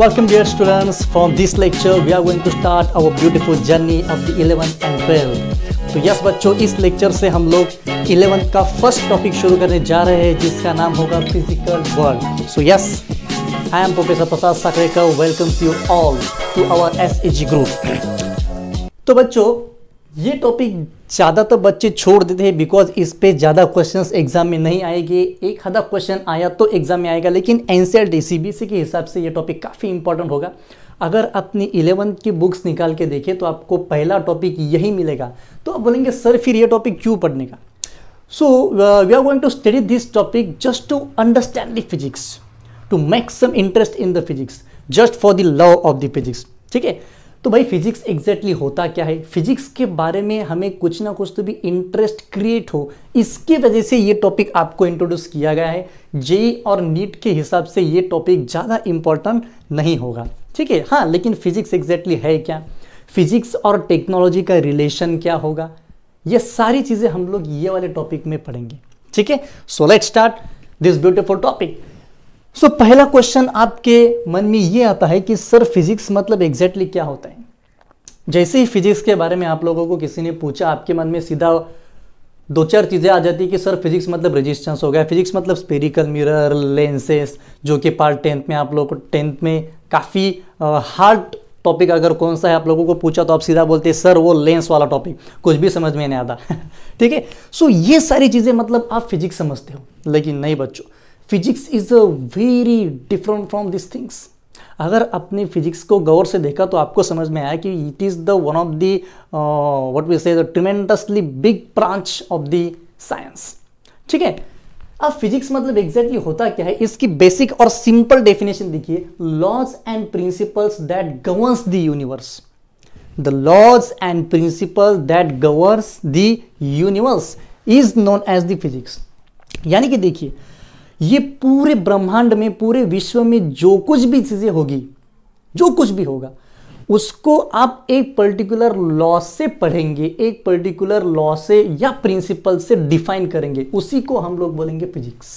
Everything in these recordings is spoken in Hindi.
Welcome dear students. From this lecture we are going to start our beautiful journey of the 11th and 12th. तो यस बच्चों, इस लेक्चर से हम लोग 11th का फर्स्ट टॉपिक शुरू करने जा रहे हैं जिसका नाम होगा physical world. So yes, I am professor Prasad Sakarekar. Welcomes you all to our SAG group. तो बच्चों, ये टॉपिक ज़्यादातर बच्चे छोड़ देते हैं बिकॉज इस पे ज़्यादा क्वेश्चंस एग्जाम में नहीं आएंगे. एक आधा क्वेश्चन आया तो एग्जाम में आएगा, लेकिन एनसीईआरटी सीबीएसई के हिसाब से ये टॉपिक काफ़ी इंपॉर्टेंट होगा. अगर अपनी 11th की बुक्स निकाल के देखें तो आपको पहला टॉपिक यही मिलेगा. तो आप बोलेंगे सर फिर ये टॉपिक क्यों पढ़ने का. So we are going to study this topic just to understand the physics, to make some interest in the physics, just for the love of the physics. ठीक है. तो भाई फिजिक्स एग्जैक्टली होता क्या है, फिजिक्स के बारे में हमें कुछ ना कुछ तो भी इंटरेस्ट क्रिएट हो, इसकी वजह से ये टॉपिक आपको इंट्रोड्यूस किया गया है. जेईई और नीट के हिसाब से ये टॉपिक ज़्यादा इंपॉर्टेंट नहीं होगा. ठीक है. हाँ, लेकिन फिजिक्स एग्जैक्टली है क्या, फिजिक्स और टेक्नोलॉजी का रिलेशन क्या होगा, ये सारी चीज़ें हम लोग ये वाले टॉपिक में पढ़ेंगे. ठीक है. So let's start this beautiful topic. So पहला क्वेश्चन आपके मन में ये आता है कि सर फिजिक्स मतलब एग्जैक्टली क्या होता है. जैसे ही फिजिक्स के बारे में आप लोगों को किसी ने पूछा, आपके मन में सीधा दो चार चीज़ें आ जाती है कि सर फिजिक्स मतलब रेजिस्टेंस हो गया, फिजिक्स मतलब स्पेरिकल मिरर, लेंसेस, जो कि पार्ट 10th में आप लोगों को 10th में काफ़ी हार्ड टॉपिक अगर कौन सा है आप लोगों को पूछा तो आप सीधा बोलते हैं सर वो लेंस वाला टॉपिक, कुछ भी समझ में नहीं आता. ठीक है. सो ये सारी चीज़ें मतलब आप फिजिक्स समझते हो, लेकिन नहीं बच्चों, physics is a very different from this things. अगर अपने फिजिक्स को गौर से देखा तो आपको समझ में आया कि it is the one of the what we say the tremendously big branch of the science. ठीक है. अब फिजिक्स मतलब एग्जैक्टली होता क्या है, इसकी बेसिक और सिंपल डेफिनेशन देखिए. Laws and principles that governs the universe. The laws and principles that governs the universe is known as the physics. यानी कि देखिए, ये पूरे ब्रह्मांड में, पूरे विश्व में जो कुछ भी चीजें होगी, जो कुछ भी होगा, उसको आप एक पर्टिकुलर लॉ से पढ़ेंगे, एक पर्टिकुलर लॉ से या प्रिंसिपल से डिफाइन करेंगे. उसी को हम लोग बोलेंगे फिजिक्स.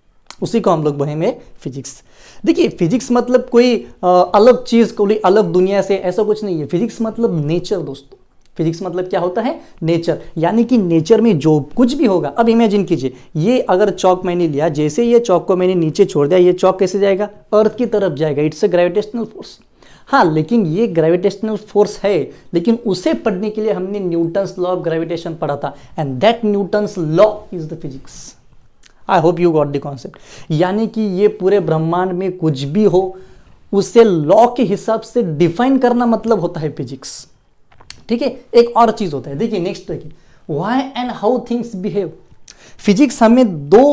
उसी को हम लोग बोलेंगे फिजिक्स. देखिए, फिजिक्स मतलब कोई अलग चीज, कोई अलग दुनिया से, ऐसा कुछ नहीं है. फिजिक्स मतलब नेचर दोस्तों. फिजिक्स मतलब क्या होता है, नेचर. यानी कि नेचर में जो कुछ भी होगा. अब इमेजिन कीजिए, ये अगर चौक मैंने लिया, जैसे ये चौक को मैंने नीचे छोड़ दिया, ये चौक कैसे जाएगा, अर्थ की तरफ जाएगा. It's a gravitational force. हाँ, लेकिन ये ग्रेविटेशनल फोर्स है, लेकिन उसे पढ़ने के लिए हमने न्यूटन्स लॉ ऑफ ग्रेविटेशन पढ़ा था, and that Newton's law is the physics. I hope you got the concept. यानी कि ये पूरे ब्रह्मांड में कुछ भी हो, उसे लॉ के हिसाब से डिफाइन करना मतलब होता है फिजिक्स. ठीक है. एक और चीज होता है, देखिए नेक्स्ट देखिए, why and how things behave. Physics हमें दो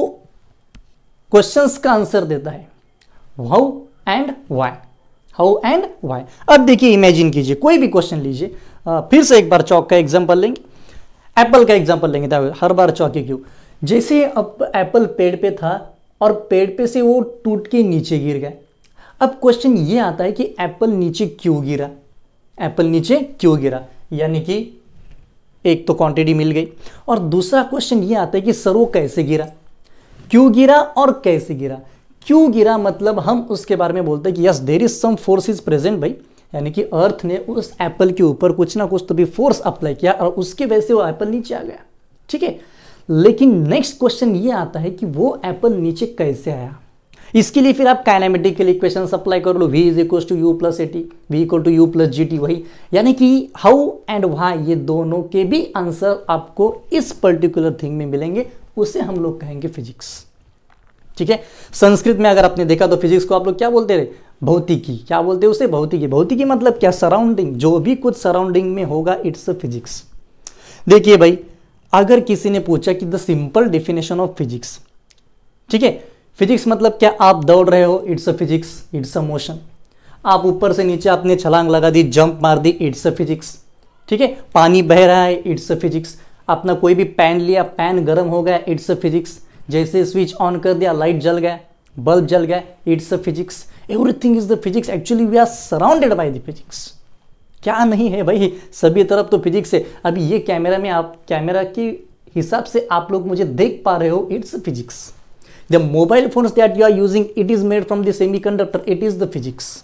क्वेश्चंस का आंसर देता है, how and why. How and why. अब देखिए, इमेजिन कीजिए, कोई भी क्वेश्चन लीजिए. फिर से एक बार चौक का एग्जांपल लेंगे, एप्पल का एग्जांपल लेंगे. हर बार चौक क्यों, जैसे अब एप्पल पेड़ पे था और पेड़ पे से वो टूट के नीचे गिर गया. अब क्वेश्चन ये आता है कि एप्पल नीचे क्यों गिरा, एप्पल नीचे क्यों गिरा. यानी कि एक तो क्वांटिटी मिल गई, और दूसरा क्वेश्चन ये आता है कि सर वो कैसे गिरा, क्यों गिरा और कैसे गिरा. क्यों गिरा मतलब हम उसके बारे में बोलते हैं कि yes there is some force is present भाई. यानी कि अर्थ ने उस एप्पल के ऊपर कुछ ना कुछ तो भी फोर्स अप्लाई किया और उसके वजह से वो एप्पल नीचे आ गया. ठीक है. लेकिन नेक्स्ट क्वेश्चन ये आता है कि वो एप्पल नीचे कैसे आया. इसके लिए फिर आप काइनेमेटिकल इक्वेशन अप्लाई कर लो, v is equal to u plus a t, v equal to u plus g t. वही, यानी कि हाउ एंड व्हाई, ये दोनों के भी आंसर आपको इस पर्टिकुलर थिंग में मिलेंगे. उसे हम लोग कहेंगे फिजिक्स. ठीक है. संस्कृत में अगर आपने देखा तो फिजिक्स को आप लोग क्या बोलते रहे, भौतिकी. क्या बोलते हैं उसे, भौतिकी. भौतिकी मतलब क्या, सराउंडिंग, जो भी कुछ सराउंडिंग में होगा इट्स अ फिजिक्स. देखिए भाई, अगर किसी ने पूछा कि the simple definition of physics. ठीक है. फिजिक्स मतलब क्या, आप दौड़ रहे हो, it's a physics, it's a motion. आप ऊपर से नीचे आपने छलांग लगा दी, जंप मार दी, इट्स अ फिजिक्स. ठीक है. पानी बह रहा है, इट्स अ फिजिक्स. अपना कोई भी पैन लिया, पैन गर्म हो गया, इट्स अ फिजिक्स. जैसे स्विच ऑन कर दिया, लाइट जल गया, बल्ब जल गया, it's a physics. Everything is the physics. Actually we are surrounded by the physics. क्या नहीं है भाई, सभी तरफ तो फिजिक्स है. अभी ये कैमरा में, आप कैमरा के हिसाब से आप लोग मुझे देख पा रहे हो, it's a physics. The mobile phones that you are using, it is made from the semiconductor, it is the physics.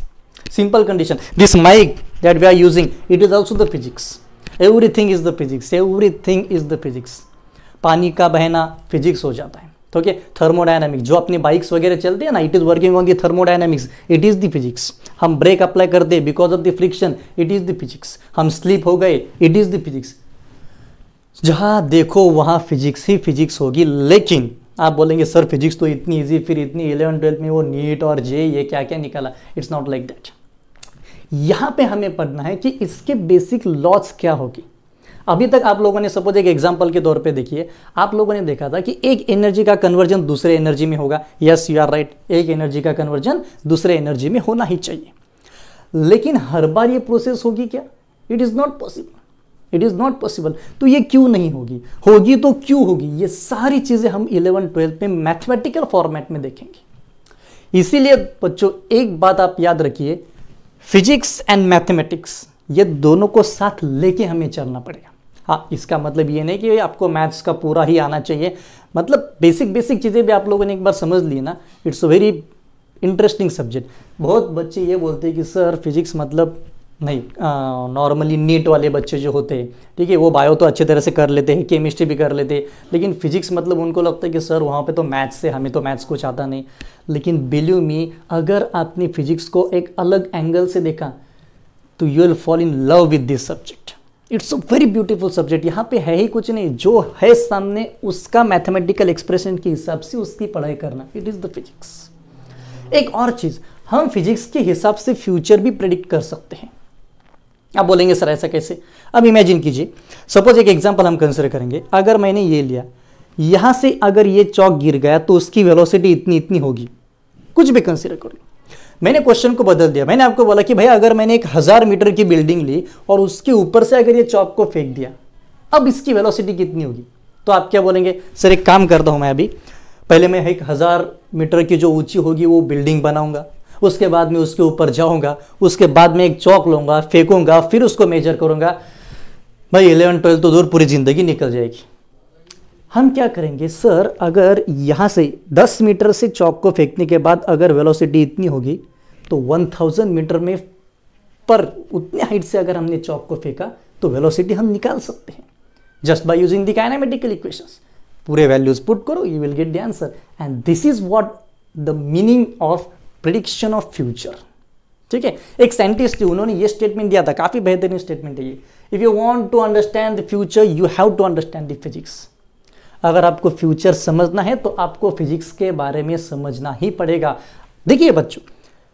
Simple condition. This mic that we are using, it is also the physics. Everything is the physics. Everything is the physics. पानी का बहना फिजिक्स हो जाता है. ठीक है. थर्मोडायनामिक्स, जो अपनी बाइक्स वगैरह चलती है ना, it is working on the thermodynamics, it is the physics. हम ब्रेक अप्लाई करते हैं because of the friction, it is the physics. हम स्लिप हो गए, इट इज द फिजिक्स. जहां देखो वहां फिजिक्स ही फिजिक्स होगी. लेकिन आप बोलेंगे सर फिजिक्स तो इतनी इजी, फिर इतनी 11-12 में वो नीट और जे ये क्या क्या निकाला. It's not like that. यहां पे हमें पढ़ना है कि इसके बेसिक लॉज क्या होगी. अभी तक आप लोगों ने सपोज एक एग्जांपल के तौर पे देखिए, आप लोगों ने देखा था कि एक एनर्जी का कन्वर्जन दूसरे एनर्जी में होगा. यस यू आर राइट, एक एनर्जी का कन्वर्जन दूसरे एनर्जी में होना ही चाहिए. लेकिन हर बार ये प्रोसेस होगी क्या? It is not possible. It is not possible. तो ये क्यों नहीं होगी? होगी तो क्यों होगी? ये सारी चीजें हम 11-12 में मैथमेटिकल फॉर्मेट में देखेंगे. इसीलिए बच्चों एक बात आप याद रखिए, फिजिक्स एंड मैथमेटिक्स ये दोनों को साथ लेके हमें चलना पड़ेगा. हाँ, इसका मतलब ये नहीं कि आपको मैथ्स का पूरा ही आना चाहिए. मतलब बेसिक चीजें भी आप लोगों ने एक बार समझ ली ना, it's a very interesting subject. बहुत बच्चे ये बोलते हैं कि सर फिजिक्स मतलब नहीं, नॉर्मली नीट वाले बच्चे जो होते हैं, ठीक है, वो बायो तो अच्छे तरह से कर लेते हैं, केमिस्ट्री भी कर लेते हैं, लेकिन फिजिक्स मतलब उनको लगता है कि सर वहाँ पे तो मैथ्स से, हमें तो मैथ्स कुछ आता नहीं. लेकिन बिलीव मी, अगर आपने फिजिक्स को एक अलग एंगल से देखा तो you will fall in love with this subject. It's a very beautiful subject. यहाँ पे है ही कुछ नहीं, जो है सामने उसका मैथमेटिकल एक्सप्रेशन के हिसाब से उसकी पढ़ाई करना. It is the physics. एक और चीज, हम फिजिक्स के हिसाब से फ्यूचर भी प्रेडिक्ट कर सकते हैं. आप बोलेंगे सर ऐसा कैसे? अब इमेजिन कीजिए, सपोज एक एग्जांपल हम कंसिडर करेंगे. अगर मैंने ये लिया, यहां से अगर ये चौक गिर गया तो उसकी वेलोसिटी इतनी इतनी होगी. कुछ भी कंसिडर करो. मैंने क्वेश्चन को बदल दिया. मैंने आपको बोला कि भाई अगर मैंने एक 1000 मीटर की बिल्डिंग ली और उसके ऊपर से अगर ये चौक को फेंक दिया, अब इसकी वेलोसिटी कितनी होगी? तो आप क्या बोलेंगे? सर एक काम करता हूं मैं, अभी पहले मैं एक 1000 मीटर की जो ऊंची होगी वो बिल्डिंग बनाऊंगा, उसके बाद में उसके ऊपर जाऊंगा, उसके बाद में एक चौक लूंगा, फेंकूंगा, फिर उसको मेजर करूंगा. भाई 11-12 तो दूर, पूरी जिंदगी निकल जाएगी. हम क्या करेंगे? सर अगर यहां से 10 मीटर से चौक को फेंकने के बाद अगर वेलोसिटी इतनी होगी तो 1000 मीटर में पर उतने हाइट से अगर हमने चौक को फेंका तो वेलोसिटी हम निकाल सकते हैं just by using the kinematical equations. पूरे वैल्यूज पुट करो, you will get the answer. And this is what the meaning of prediction of future. ठीक है, एक साइंटिस्ट थे, उन्होंने ये स्टेटमेंट दिया था, काफी बेहतरीन स्टेटमेंट है ये. If you want to understand the future you have to understand the physics. अगर आपको फ्यूचर समझना है तो आपको फिजिक्स के बारे में समझना ही पड़ेगा. देखिए बच्चों,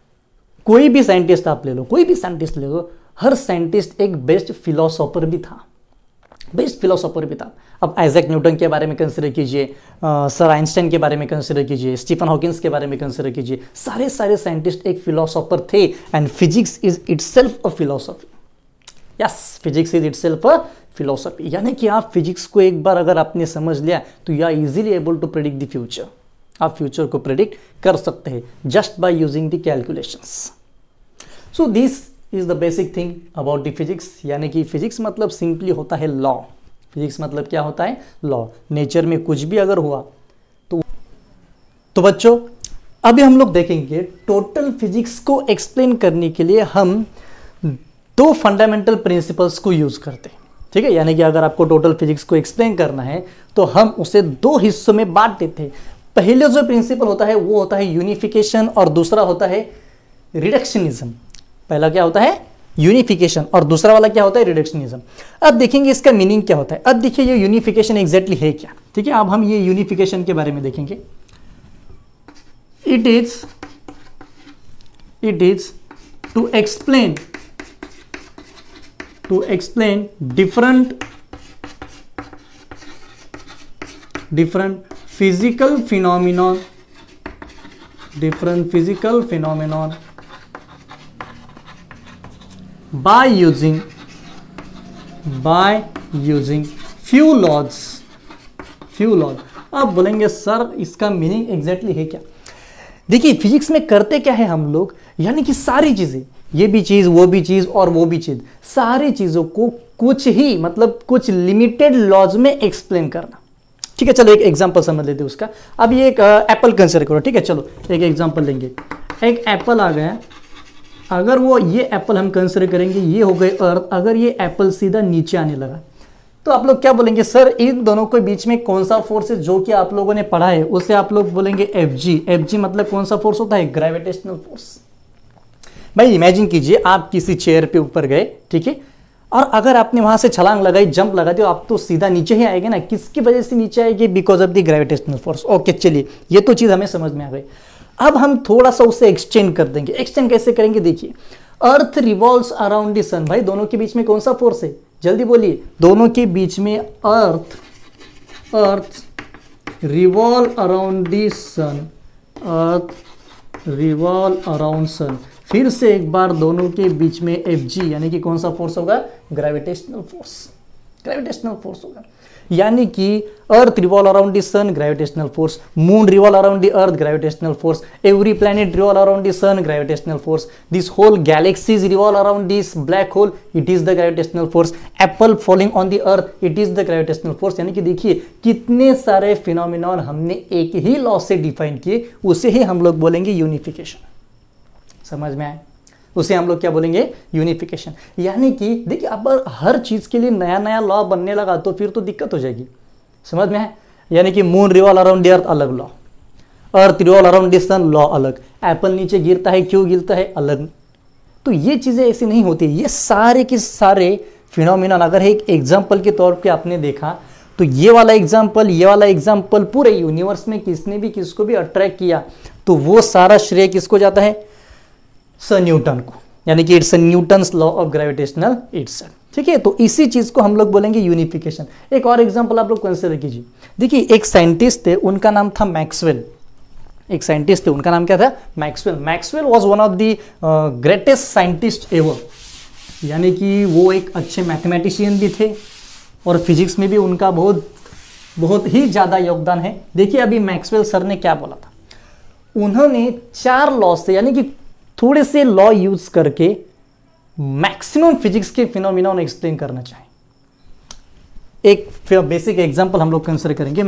कोई भी साइंटिस्ट आप ले लो, कोई भी साइंटिस्ट ले लो, हर साइंटिस्ट एक बेस्ट फिलोसोफर भी था. बेस्ट फिलोसोफर भी था. अब आइजैक न्यूटन के बारे में कंसिडर कीजिए, सर आइंस्टाइन के बारे में कंसिडर कीजिए, स्टीफन हॉकिंस के बारे में कंसिडर कीजिए. सारे साइंटिस्ट एक फिलोसोफर थे. And physics is itself a philosophy. Yes, physics is itself a philosophy. यानी कि आप फिजिक्स को एक बार अगर आपने समझ लिया तो you are easily able to predict the future. आप फ्यूचर को प्रेडिक्ट कर सकते हैं just by using the calculations. So this is the basic thing about the physics. यानी कि फिजिक्स मतलब सिंपली होता है लॉ. फिजिक्स मतलब क्या होता है? लॉ. नेचर में कुछ भी अगर हुआ तो बच्चों अभी हम लोग देखेंगे टोटल फिजिक्स को एक्सप्लेन करने के लिए हम 2 फंडामेंटल प्रिंसिपल्स को यूज करते हैं. ठीक है, यानी कि अगर आपको टोटल फिजिक्स को एक्सप्लेन करना है तो हम उसे 2 हिस्सों में बांट देते हैं. पहले जो प्रिंसिपल होता है वो होता है यूनिफिकेशन और दूसरा होता है रिडक्शनिज्म. पहला क्या होता है? यूनिफिकेशन और दूसरा वाला क्या होता है? रिडक्शनिज्म. अब देखेंगे इसका मीनिंग क्या होता है. अब देखिए ये यूनिफिकेशन एग्जैक्टली है क्या. ठीक है, अब हम ये यूनिफिकेशन के बारे में देखेंगे. It is to explain different physical phenomenon by using few laws. आप बोलेंगे सर इसका मीनिंग एग्जैक्टली है क्या? देखिए फिजिक्स में करते क्या है हम लोग, यानी कि सारी चीजें, ये भी चीज, वो भी चीज और वो भी चीज, सारी चीजों को कुछ ही मतलब कुछ लिमिटेड लॉज में एक्सप्लेन करना. ठीक है, चलो एक एग्जांपल समझ लेते हैं उसका. अब ये एक एप्पल कंसिडर करो. ठीक है, चलो एक एग्जांपल लेंगे. एक एप्पल आ गया अगर वो ये एप्पल हम कंसिडर करेंगे, ये हो गए अर्थ, अगर ये एप्पल सीधा नीचे आने लगा तो आप लोग क्या बोलेंगे, सर इन दोनों के बीच में कौन सा फोर्स है, जो कि आप लोगों ने पढ़ा है उसे आप लोग बोलेंगे Fg। Fg मतलब कौन सा फोर्स होता है, ग्रेविटेशनल फोर्स। भाई इमेजिन कीजिए आप किसी चेयर पे ऊपर गए, ठीक है, और अगर आपने वहां से छलांग लगाई, जंप लगा दी, आप तो सीधा नीचे ही आएंगे ना। किसकी वजह से नीचे आएगी, because of the gravitational force. Okay चलिए, ये तो चीज हमें समझ में आ गई। अब हम थोड़ा सा उसे एक्सटेंड कर देंगे। एक्सटेंड कैसे करेंगे, देखिए earth revolves around the sun. भाई दोनों के बीच में कौन सा फोर्स है, जल्दी बोलिए, दोनों के बीच में earth revolve around the sun, earth revolve around sun. फिर से एक बार दोनों के बीच में Fg यानी कि कौन सा फोर्स होगा, ग्रेविटेशनल फोर्स। ग्रेविटेशनल फोर्स होगा, यानी कि earth revolve around the sun, gravitational force, moon revolve around the earth, gravitational force, every planet revolve around the sun, gravitational force, this whole galaxies revolve around this black hole, it is the gravitational force, apple falling on the earth, it is the gravitational force. यानी कि देखिए कितने सारे फिनोमिनन हमने एक ही लॉ से डिफाइन किए, उसे ही हम लोग बोलेंगे यूनिफिकेशन। समझ में आए, उसे हम लोग क्या बोलेंगे, यूनिफिकेशन। यानी कि देखिए अब हर चीज के लिए नया नया लॉ बनने लगा तो फिर तो दिक्कत हो जाएगी। समझ में है, यानी कि moon revolve around the earth अलग law, earth revolve around the sun law अलग, एप्पल नीचे गिरता है क्यों गिरता है अलग। तो ये चीजें ऐसी नहीं होती। ये सारे के सारे फिनोमिनन अगर एक एग्जाम्पल के तौर पे आपने देखा तो ये वाला एग्जाम्पल पूरे यूनिवर्स में किसने भी किसको भी अट्रैक्ट किया तो वो सारा श्रेय किसको जाता है, सर न्यूटन को। यानी कि it's Newton's law of gravitational itself. ठीक है, तो इसी चीज को हम लोग बोलेंगे यूनिफिकेशन। एक और एग्जांपल आप लोग कंसीडर कीजिए। देखिए एक साइंटिस्ट थे, उनका नाम था मैक्सवेल। एक साइंटिस्ट थे, उनका नाम क्या था, Maxwell. Maxwell was one of the greatest scientist ever. यानी कि वो एक अच्छे मैथमेटिशियन भी थे और फिजिक्स में भी उनका बहुत ही ज्यादा योगदान है। देखिए अभी मैक्सवेल सर ने क्या बोला था, उन्होंने 4 लॉ से, यानी कि थोड़े से लॉ यूज करके मैक्सिमम फिजिक्स के फिनोमिनन एक्सप्लेन करना चाहें। एक बेसिक एग्जांपल हम लोग कंसीडर करेंगे।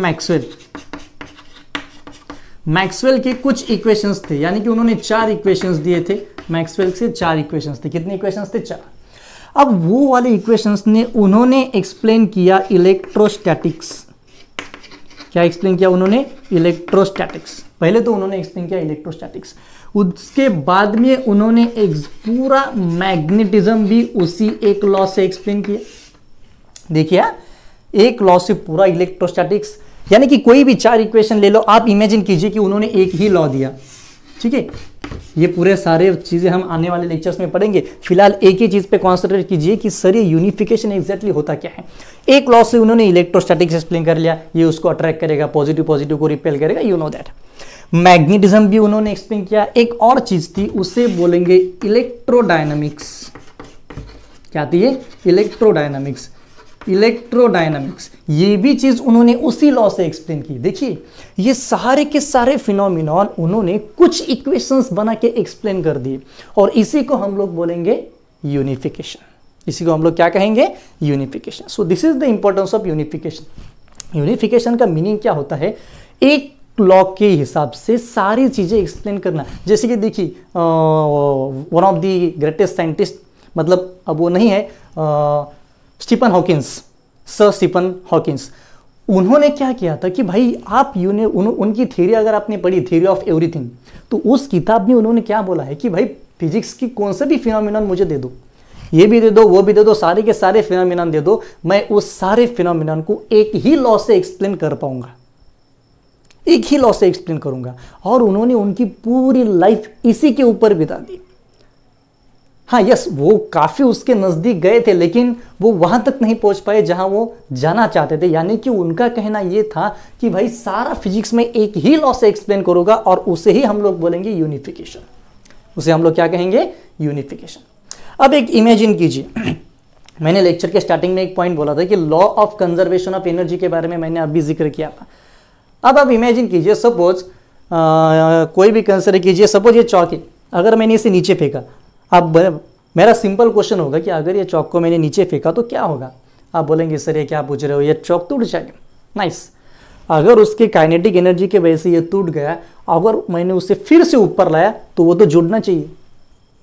मैक्सवेल के कुछ इक्वेशंस थे, यानी कि उन्होंने 4 इक्वेशंस दिए थे। मैक्सवेल से 4 इक्वेशंस थे। कितने इक्वेशंस थे, 4। अब वो वाले इक्वेशंस ने उन्होंने एक्सप्लेन किया इलेक्ट्रोस्टैटिक्स। क्या एक्सप्लेन किया उन्होंने, इलेक्ट्रोस्टैटिक्स। पहले तो उन्होंने एक्सप्लेन किया इलेक्ट्रोस्टैटिक्स, उसके बाद में उन्होंने एक पूरा मैग्नेटिज्म भी उसी एक लॉ से एक्सप्लेन किया। देखिए एक लॉ से पूरा इलेक्ट्रोस्टैटिक्स, यानी कि कोई भी 4 इक्वेशन ले लो, आप इमेजिन कीजिए कि उन्होंने एक ही लॉ दिया। ठीक है, ये पूरे सारे चीजें हम आने वाले लेक्चर्स में पढ़ेंगे। फिलहाल एक ही चीज पे कॉन्सेंट्रेट कीजिए कि सर ये यूनिफिकेशन एग्जैक्टली होता क्या है। एक लॉ से उन्होंने इलेक्ट्रोस्टैटिक्स एक्सप्लेन कर लिया, ये उसको अट्रैक्ट करेगा, पॉजिटिव को रिपेल करेगा, यू नो दैट। मैग्नेटिज्म भी उन्होंने एक्सप्लेन किया। एक और चीज थी, उसे बोलेंगे इलेक्ट्रोडायनामिक्स। क्या थी ये, इलेक्ट्रोडायनामिक्स। ये भी चीज उन्होंने उसी लॉ से एक्सप्लेन की। देखिए ये सारे के सारे फिनोमिनन उन्होंने कुछ इक्वेशंस बना के एक्सप्लेन कर दिए, और इसी को हम लोग बोलेंगे यूनिफिकेशन। इसी को हम लोग क्या कहेंगे, unification. So this is the importance of unification. Unification का मीनिंग क्या होता है, एक लॉ के हिसाब से सारी चीजें एक्सप्लेन करना। जैसे कि देखिए one of the greatest scientist, मतलब अब वो नहीं है, Stephen Hawkins, sir Stephen Hawkins, उन्होंने क्या किया था कि भाई आप उनकी थ्योरी अगर आपने पढ़ी, थ्योरी ऑफ एवरीथिंग, तो उस किताब में उन्होंने क्या बोला है कि भाई फिजिक्स की कौन सा भी फिनोमिनन मुझे दे दो, ये भी दे दो, वो भी दे दो, सारे के सारे फिनोमिनन दे दो, मैं उस सारे फिनोमिनन को एक ही लॉ से एक्सप्लेन कर पाऊंगा, एक ही लॉ से एक्सप्लेन करूंगा। और उन्होंने उनकी पूरी लाइफ इसी के ऊपर बिता दी। हाँ यस, वो काफी उसके नजदीक गए थे, लेकिन वो वहां तक नहीं पहुंच पाए जहां वो जाना चाहते थे। यानी कि उनका कहना ये था कि भाई सारा फिजिक्स में एक ही लॉ से एक्सप्लेन करूंगा, और उसे ही हम लोग बोलेंगे यूनिफिकेशन। उसे हम लोग क्या कहेंगे, यूनिफिकेशन। अब एक इमेजिन कीजिए, मैंने लेक्चर के स्टार्टिंग में एक पॉइंट बोला था कि law of conservation of energy के बारे में मैंने अभी जिक्र किया था। अब आप इमेजिन कीजिए, सपोज कोई भी कंसिडर कीजिए, सपोज ये चौक है, अगर मैंने इसे नीचे फेंका, अब मेरा सिंपल क्वेश्चन होगा कि अगर ये चौक को मैंने नीचे फेंका तो क्या होगा। आप बोलेंगे सर ये क्या पूछ रहे हो, ये चौक टूट जाएगा। नाइस, अगर उसके काइनेटिक एनर्जी के वजह से ये टूट गया, अगर मैंने उसे फिर से ऊपर लाया तो वो तो जुड़ना चाहिए।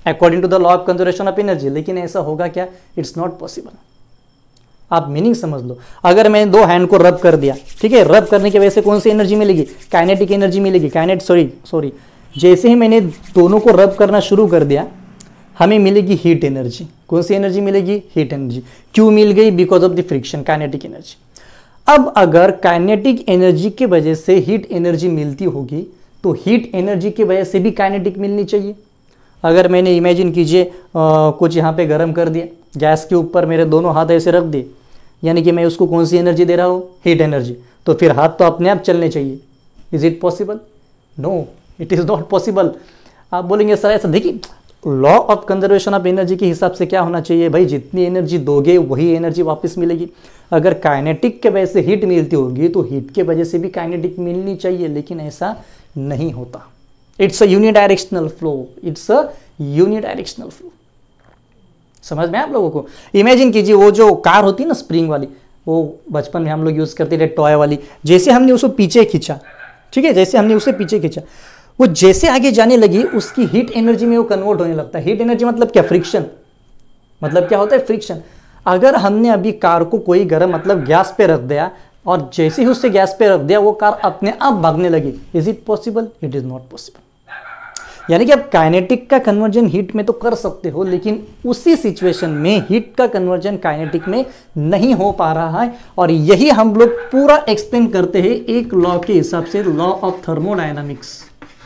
According to the law of conservation of energy. लेकिन ऐसा होगा क्या? It's not possible. आप मीनिंग समझ लो, अगर मैंने दो हैंड को रब कर दिया, ठीक है, रब करने की वजह से कौन सी एनर्जी मिलेगी? काइनेटिक एनर्जी मिलेगी। सॉरी जैसे ही मैंने दोनों को रब करना शुरू कर दिया, हमें मिलेगी हीट एनर्जी। कौन सी एनर्जी मिलेगी? Heat energy. क्यों मिल गई? Because of the friction, kinetic energy. अब अगर काइनेटिक एनर्जी की वजह से हीट एनर्जी मिलती होगी तो हीट एनर्जी की वजह से भी काइनेटिक मिलनी चाहिए। अगर मैंने इमेजिन कीजिए कुछ यहाँ पे गर्म कर दिया, गैस के ऊपर मेरे दोनों हाथ ऐसे रख दिए, यानी कि मैं उसको कौन सी एनर्जी दे रहा हूँ? Heat energy. तो फिर हाथ तो अपने आप चलने चाहिए। Is it possible? No, it is not possible. आप बोलेंगे सर ऐसा, देखिए law of conservation of energy के हिसाब से क्या होना चाहिए भाई? जितनी एनर्जी दोगे वही एनर्जी वापस मिलेगी। अगर काइनेटिक के वजह से हीट मिलती होगी तो हीट के वजह से भी काइनेटिक मिलनी चाहिए, लेकिन ऐसा नहीं होता। It's a unidirectional flow, it's a unidirectional flow. समझ में आप लोगों को? इमेजिन कीजिए वो जो कार होती है ना स्प्रिंग वाली, वो बचपन में हम लोग यूज़ करते थे टॉय वाली, जैसे हमने उसको पीछे खींचा, ठीक है, जैसे हमने उसे पीछे खींचा, वो जैसे आगे जाने लगी उसकी हीट एनर्जी में वो कन्वर्ट होने लगता है। हीट एनर्जी मतलब क्या? फ्रिक्शन। मतलब क्या होता है? फ्रिक्शन। अगर हमने अभी कार को कोई गर्म मतलब गैस पे रख दिया और जैसे ही उससे गैस पे रख दिया वो कार अपने आप भागने लगी, is it possible? It is not possible. यानी कि आप काइनेटिक का कन्वर्जन हीट में तो कर सकते हो, लेकिन उसी सिचुएशन में हीट का कन्वर्जन काइनेटिक में नहीं हो पा रहा है। और यही हम लोग पूरा एक्सप्लेन करते हैं एक लॉ के हिसाब से, लॉ ऑफ थर्मोडायनामिक्स।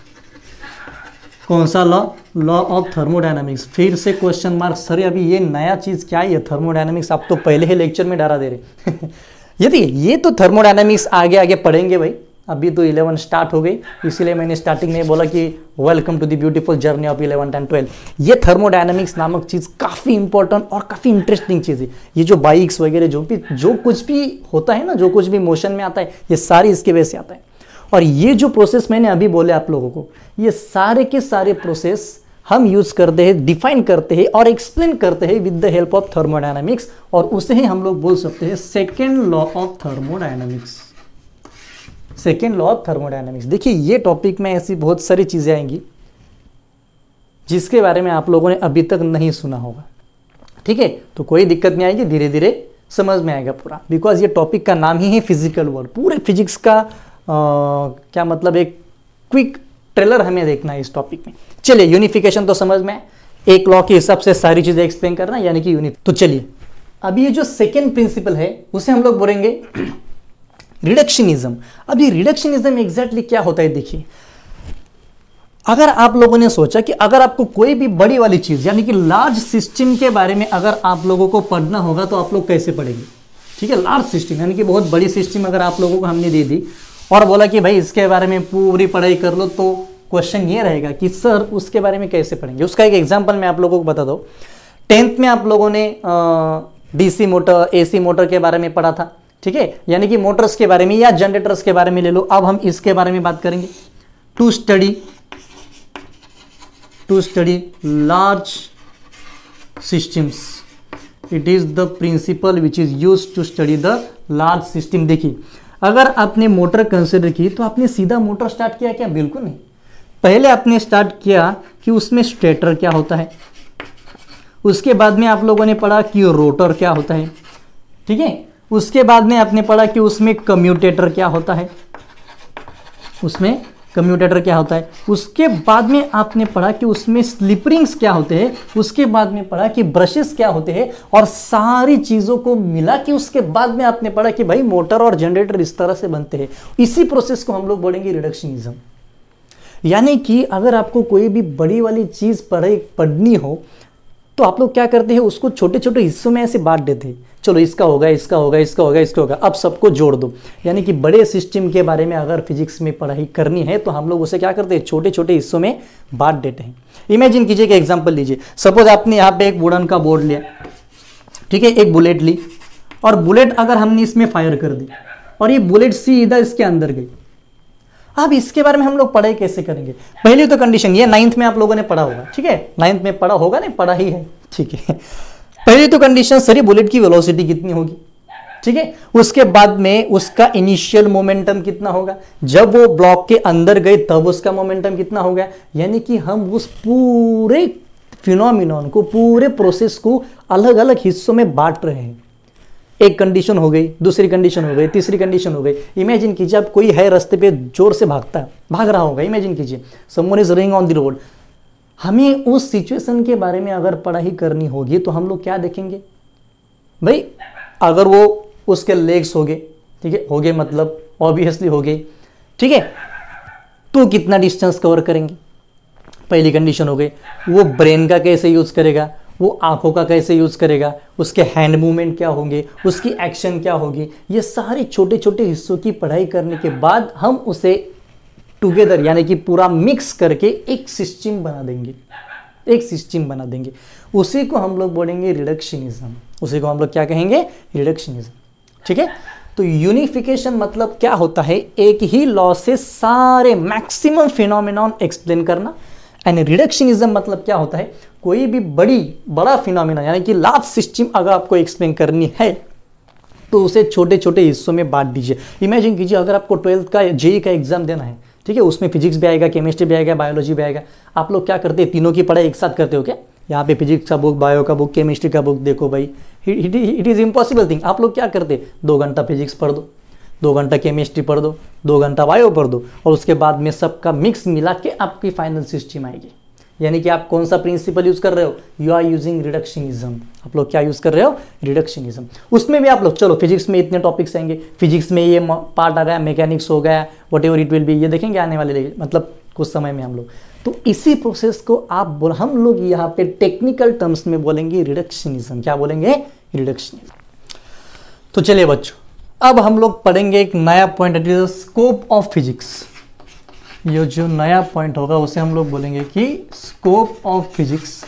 कौन सा लॉ? Law of thermodynamics. फिर से क्वेश्चन मार्क, सर अभी ये नया चीज क्या है थर्मोडायनामिक्स? आप तो पहले ही लेक्चर में डरा दे रहे ये तो थर्मोडायनामिक्स आगे आगे पढ़ेंगे भाई, अभी तो 11 स्टार्ट हो गई, इसीलिए मैंने स्टार्टिंग में बोला कि welcome to the beautiful journey of 11 and 12। ये थर्मोडायनामिक्स नामक चीज़ काफ़ी इंपॉर्टेंट और काफ़ी इंटरेस्टिंग चीज़ है। ये जो बाइक्स वगैरह जो कुछ भी होता है ना, जो कुछ भी मोशन में आता है, ये सारी इसके वजह से आता है। और ये जो प्रोसेस मैंने अभी बोले आप लोगों को, ये सारे के सारे प्रोसेस हम यूज करते हैं, डिफाइन करते हैं और एक्सप्लेन करते हैं with the help of thermodynamics, और उसे ही हम लोग बोल सकते हैं second law of thermodynamics. Second law of thermodynamics. देखिए ये टॉपिक में ऐसी बहुत सारी चीजें आएंगी जिसके बारे में आप लोगों ने अभी तक नहीं सुना होगा, ठीक है? तो कोई दिक्कत नहीं आएगी, धीरे धीरे समझ में आएगा पूरा, बिकॉज ये टॉपिक का नाम ही है फिजिकल वर्ल्ड। पूरे फिजिक्स का क्या मतलब एक क्विक ट्रेलर हमें देखना है इस टॉपिक में। चलिए, यूनिफिकेशन तो समझ में, एक लॉ के हिसाब से सारी चीजें एक्सप्लेन करना, यानी कि यूनिट। तो चलिए, अभी ये जो सेकेंड प्रिंसिपल है उसे हम लोग बोलेंगे रिडक्शनिज्म। अभी रिडक्शनिज्म एग्जैक्टली क्या होता है? देखिए, अगर आप लोगों ने सोचा कि अगर आपको कोई भी बड़ी वाली चीज यानी कि लार्ज सिस्टम के बारे में अगर आप लोगों को पढ़ना होगा तो आप लोग कैसे पढ़ेंगे? ठीक है, लार्ज सिस्टम यानी कि बहुत बड़ी सिस्टम अगर आप लोगों को हमने दे दी और बोला कि भाई इसके बारे में पूरी पढ़ाई कर लो, तो क्वेश्चन ये रहेगा कि सर उसके बारे में कैसे पढ़ेंगे? उसका एक एग्जांपल मैं आप लोगों को बता दूं। 10th में आप लोगों ने डीसी मोटर, एसी मोटर के बारे में पढ़ा था, ठीक है, यानी कि मोटर्स के बारे में या जनरेटर्स के बारे में ले लो। अब हम इसके बारे में बात करेंगे। To study large systems, it is the principle which is used to study the large system. देखिए, अगर आपने मोटर कंसिडर की तो आपने सीधा मोटर स्टार्ट किया क्या? बिल्कुल नहीं। पहले आपने स्टार्ट किया कि उसमें स्टेटर क्या होता है, उसके बाद में आप लोगों ने पढ़ा कि रोटर क्या होता है, ठीक है, उसके बाद में आपने पढ़ा कि उसमें कम्यूटेटर क्या होता है, उसके बाद में आपने पढ़ा कि उसमें स्लिप रिंग्स क्या होते हैं, उसके बाद में पढ़ा कि ब्रशेस क्या होते हैं, और सारी चीजों को मिला कि उसके बाद में आपने पढ़ा कि भाई मोटर और जनरेटर इस तरह से बनते हैं। इसी प्रोसेस को हम लोग बोलेंगे रिडक्शनिज्म। यानी कि अगर आपको कोई भी बड़ी वाली चीज पढ़नी हो तो आप लोग क्या करते हैं, उसको छोटे छोटे हिस्सों में ऐसे बांट देते हैं। चलो इसका होगा, इसका होगा, इसका होगा, इसका होगा, अब सबको जोड़ दो। यानी कि बड़े सिस्टम के बारे में अगर फिजिक्स में पढ़ाई करनी है तो हम लोग उसे क्या करते हैं, छोटे छोटे हिस्सों में बांट देते हैं। इमेजिन कीजिए कि एग्जांपल लीजिए, सपोज आपने यहाँ पे एक वुडन का बोर्ड लिया, ठीक है, एक बुलेट ली, और बुलेट अगर हमने इसमें फायर कर दी और ये बुलेट सीधा इसके अंदर गई। अब इसके बारे में हम लोग पढ़ाई कैसे करेंगे? पहली तो कंडीशन ये 9th में आप लोगों ने पढ़ा होगा, ठीक है, 9th में पढ़ा होगा, नहीं पढ़ा ही है, ठीक है। पहली तो कंडीशन, सर बुलेट की वेलोसिटी कितनी होगी, ठीक है। उसके बाद में उसका इनिशियल मोमेंटम कितना होगा, जब वो ब्लॉक के अंदर गए तब उसका मोमेंटम कितना होगा। यानी कि हम उस पूरे फिनोमिनॉन को, पूरे प्रोसेस को अलग अलग हिस्सों में बांट रहे हैं। एक कंडीशन हो गई, दूसरी कंडीशन हो गई, तीसरी कंडीशन हो गई। इमेजिन कीजिए आप कोई है रास्ते पे जोर से भाग रहा होगा, इमेजिन कीजिए someone is running on the road. हमें उस सिचुएशन के बारे में अगर पढ़ाई करनी होगी तो हम लोग क्या देखेंगे भाई, अगर वो उसके लेग्स हो गए, ठीक है, हो गए मतलब ऑब्वियसली हो गए, ठीक है, तो कितना डिस्टेंस कवर करेंगे, पहली कंडीशन हो गई। वो ब्रेन का कैसे यूज करेगा, वो आंखों का कैसे यूज करेगा, उसके हैंड मूवमेंट क्या होंगे, उसकी एक्शन क्या होगी, ये सारे छोटे छोटे हिस्सों की पढ़ाई करने के बाद हम उसे टुगेदर यानी कि पूरा मिक्स करके एक सिस्टम बना देंगे, एक सिस्टम बना देंगे। उसी को हम लोग बोलेंगे रिडक्शनिज्म, उसी को हम लोग क्या कहेंगे, रिडक्शनिज्म, ठीक है। तो यूनिफिकेशन मतलब क्या होता है, एक ही लॉ से सारे मैक्सिमम फिनोमिनॉन एक्सप्लेन करना। एंड रिडक्शनिज्म मतलब क्या होता है, कोई भी बड़ा फिनोमिना यानी कि लार्ज सिस्टम अगर आपको एक्सप्लेन करनी है तो उसे छोटे छोटे हिस्सों में बांट दीजिए। इमेजिन कीजिए अगर आपको 12th का जेईई का एग्जाम देना है, ठीक है, उसमें फिजिक्स भी आएगा, केमिस्ट्री भी आएगा, बायोलॉजी भी आएगा। आप लोग क्या करते हैं, तीनों की पढ़ाई एक साथ करते हो क्या? यहाँ पे फिजिक्स का बुक, बायो का बुक, केमिस्ट्री का बुक देखो भाई, इट इज़ इम्पॉसिबल थिंग। आप लोग क्या करते, 2 घंटा फिजिक्स पढ़ दो, 2 घंटा केमिस्ट्री पढ़ दो, 2 घंटा बायो पढ़ दो, और उसके बाद में सबका मिक्स मिला के आपकी फाइनल सिस्टम आएगी। यानी कि आप कौन सा प्रिंसिपल यूज कर रहे हो, यू आर यूजिंग रिडक्शनिज्म। आप लोग क्या यूज कर रहे हो, रिडक्शनिज्म। उसमें भी आप लोग चलो फिजिक्स में इतने टॉपिक्स आएंगे, फिजिक्स में ये पार्ट आ गया, मैकेनिक्स हो गया, whatever it will be, ये देखेंगे आने वाले मतलब कुछ समय में हम लोग। तो इसी प्रोसेस को हम लोग यहाँ पे टेक्निकल टर्म्स में बोलेंगे रिडक्शनिज्म। क्या बोलेंगे, रिडक्शनिज्म। तो चलिए बच्चों, अब हम लोग पढ़ेंगे एक नया point, it is scope of physics. ये जो नया पॉइंट होगा उसे हम लोग बोलेंगे कि स्कोप ऑफ फिजिक्स।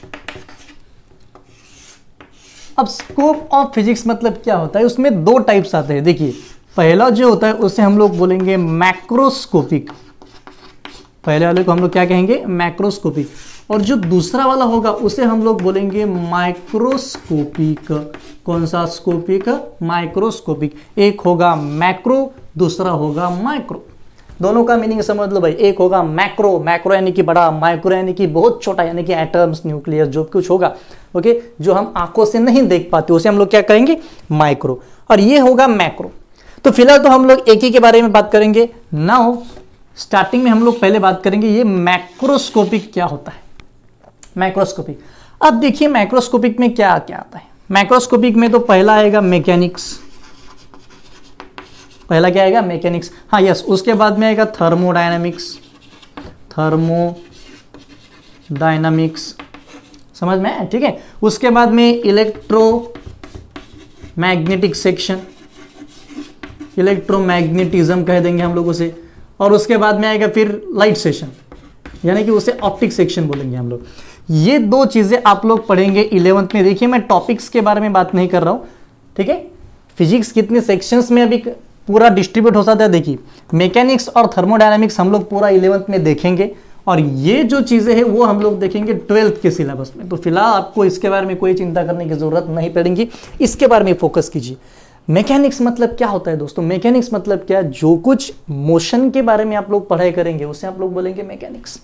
अब स्कोप ऑफ फिजिक्स मतलब क्या होता है, उसमें 2 टाइप्स आते हैं। देखिए, पहला जो होता है उसे हम लोग बोलेंगे मैक्रोस्कोपिक, पहले वाले को हम लोग क्या कहेंगे, मैक्रोस्कोपिक। और जो दूसरा वाला होगा उसे हम लोग बोलेंगे माइक्रोस्कोपिक। कौन सा स्कोपिक, माइक्रोस्कोपिक। एक होगा मैक्रो, दूसरा होगा माइक्रो। दोनों का मीनिंग समझ लो भाई, एक होगा मैक्रो, मैक्रो यानी कि बड़ा, माइक्रो यानी कि बहुत छोटा, यानी कि एटम्स, न्यूक्लियस, जो कुछ होगा, ओके, जो हम आंखों से नहीं देख पाते उसे हम लोग क्या करेंगे, माइक्रो। और ये होगा मैक्रो। तो फिलहाल तो हम लोग एक ही के बारे में बात करेंगे। नाउ स्टार्टिंग में हम लोग पहले बात करेंगे ये मैक्रोस्कोपिक क्या होता है, मैक्रोस्कोपिक। अब देखिए मैक्रोस्कोपिक में क्या क्या आता है। मैक्रोस्कोपिक में तो पहला आएगा मैकेनिक्स, पहला क्या आएगा, मैकेनिक्स, हाँ यस। उसके बाद में आएगा थर्मोडायनामिक्स, थर्मोडायनामिक्स, समझ में, ठीक है। उसके बाद में इलेक्ट्रोमैग्नेटिक सेक्शन, इलेक्ट्रोमैग्नेटिज्म कह देंगे हम लोग उसे। और उसके बाद में आएगा फिर लाइट सेक्शन, यानी कि उसे ऑप्टिक सेक्शन बोलेंगे हम लोग। ये 2 चीजें आप लोग पढ़ेंगे 11th में। देखिए मैं टॉपिक्स के बारे में बात नहीं कर रहा हूं, ठीक है। फिजिक्स कितने सेक्शंस में अभी पूरा डिस्ट्रीब्यूट हो सकता है, देखिए मैकेनिक्स और थर्मोडायनामिक्स हम लोग पूरा 11th में देखेंगे, और ये जो चीजें हैं वो हम लोग देखेंगे 12th के सिलेबस में। तो फिलहाल आपको इसके बारे में कोई चिंता करने की जरूरत नहीं पड़ेगी, इसके बारे में फोकस कीजिए। मैकेनिक्स मतलब क्या होता है दोस्तों, मैकेनिक्स मतलब क्या, जो कुछ मोशन के बारे में आप लोग पढ़ाई करेंगे उसे आप लोग बोलेंगे मैकेनिक्स।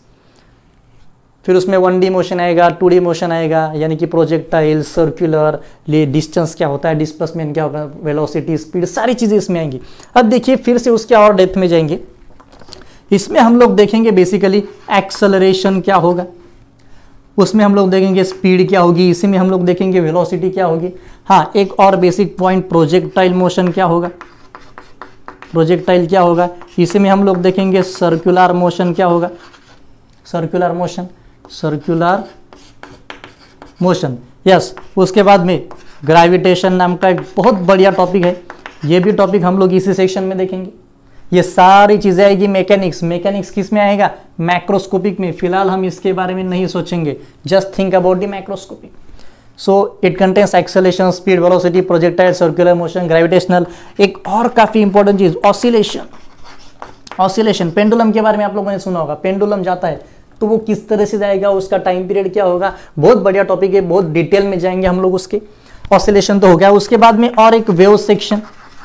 फिर उसमें 1D मोशन आएगा, 2D मोशन आएगा, यानी कि प्रोजेक्टाइल, सर्कुलर, ले डिस्टेंस क्या होता है, डिस्प्लेसमेंट क्या होगा, वेलोसिटी, स्पीड, सारी चीजें इसमें आएंगी। अब देखिए फिर से उसके और डेप्थ में जाएंगे। इसमें हम लोग देखेंगे बेसिकली एक्सेलरेशन क्या होगा, उसमें हम लोग देखेंगे स्पीड क्या होगी, इसी में हम लोग देखेंगे वेलोसिटी क्या होगी। हाँ, एक और बेसिक पॉइंट, प्रोजेक्टाइल मोशन क्या होगा, प्रोजेक्टाइल क्या होगा, इसी में हम लोग देखेंगे सर्कुलर मोशन क्या होगा, circular motion, circular motion, yes. उसके बाद में ग्रेविटेशन नाम का एक बहुत बढ़िया टॉपिक है, ये भी टॉपिक हम लोग इसी सेक्शन में देखेंगे। ये सारी चीजें आएगी मैकेनिक्स। मैकेनिक्स किस में आएगा, मैक्रोस्कोपिक में। फिलहाल हम इसके बारे में नहीं सोचेंगे, just think about the macroscopic. So it contains acceleration, speed, velocity, projectile, circular motion, gravitational. एक और काफी इंपॉर्टेंट चीज, ऑसिलेशन। ऑसिलेशन, पेंडुलम के बारे में आप लोगों ने सुना होगा, पेंडुलम जाता है तो वो किस तरह से जाएगा, उसका टाइम पीरियड क्या होगा, बहुत बढ़िया टॉपिक है, बहुत डिटेल में जाएंगे हम लोग उसके। ऑसिलेशन तो हो गया। उसके बाद में और एक वेव सेक्शन,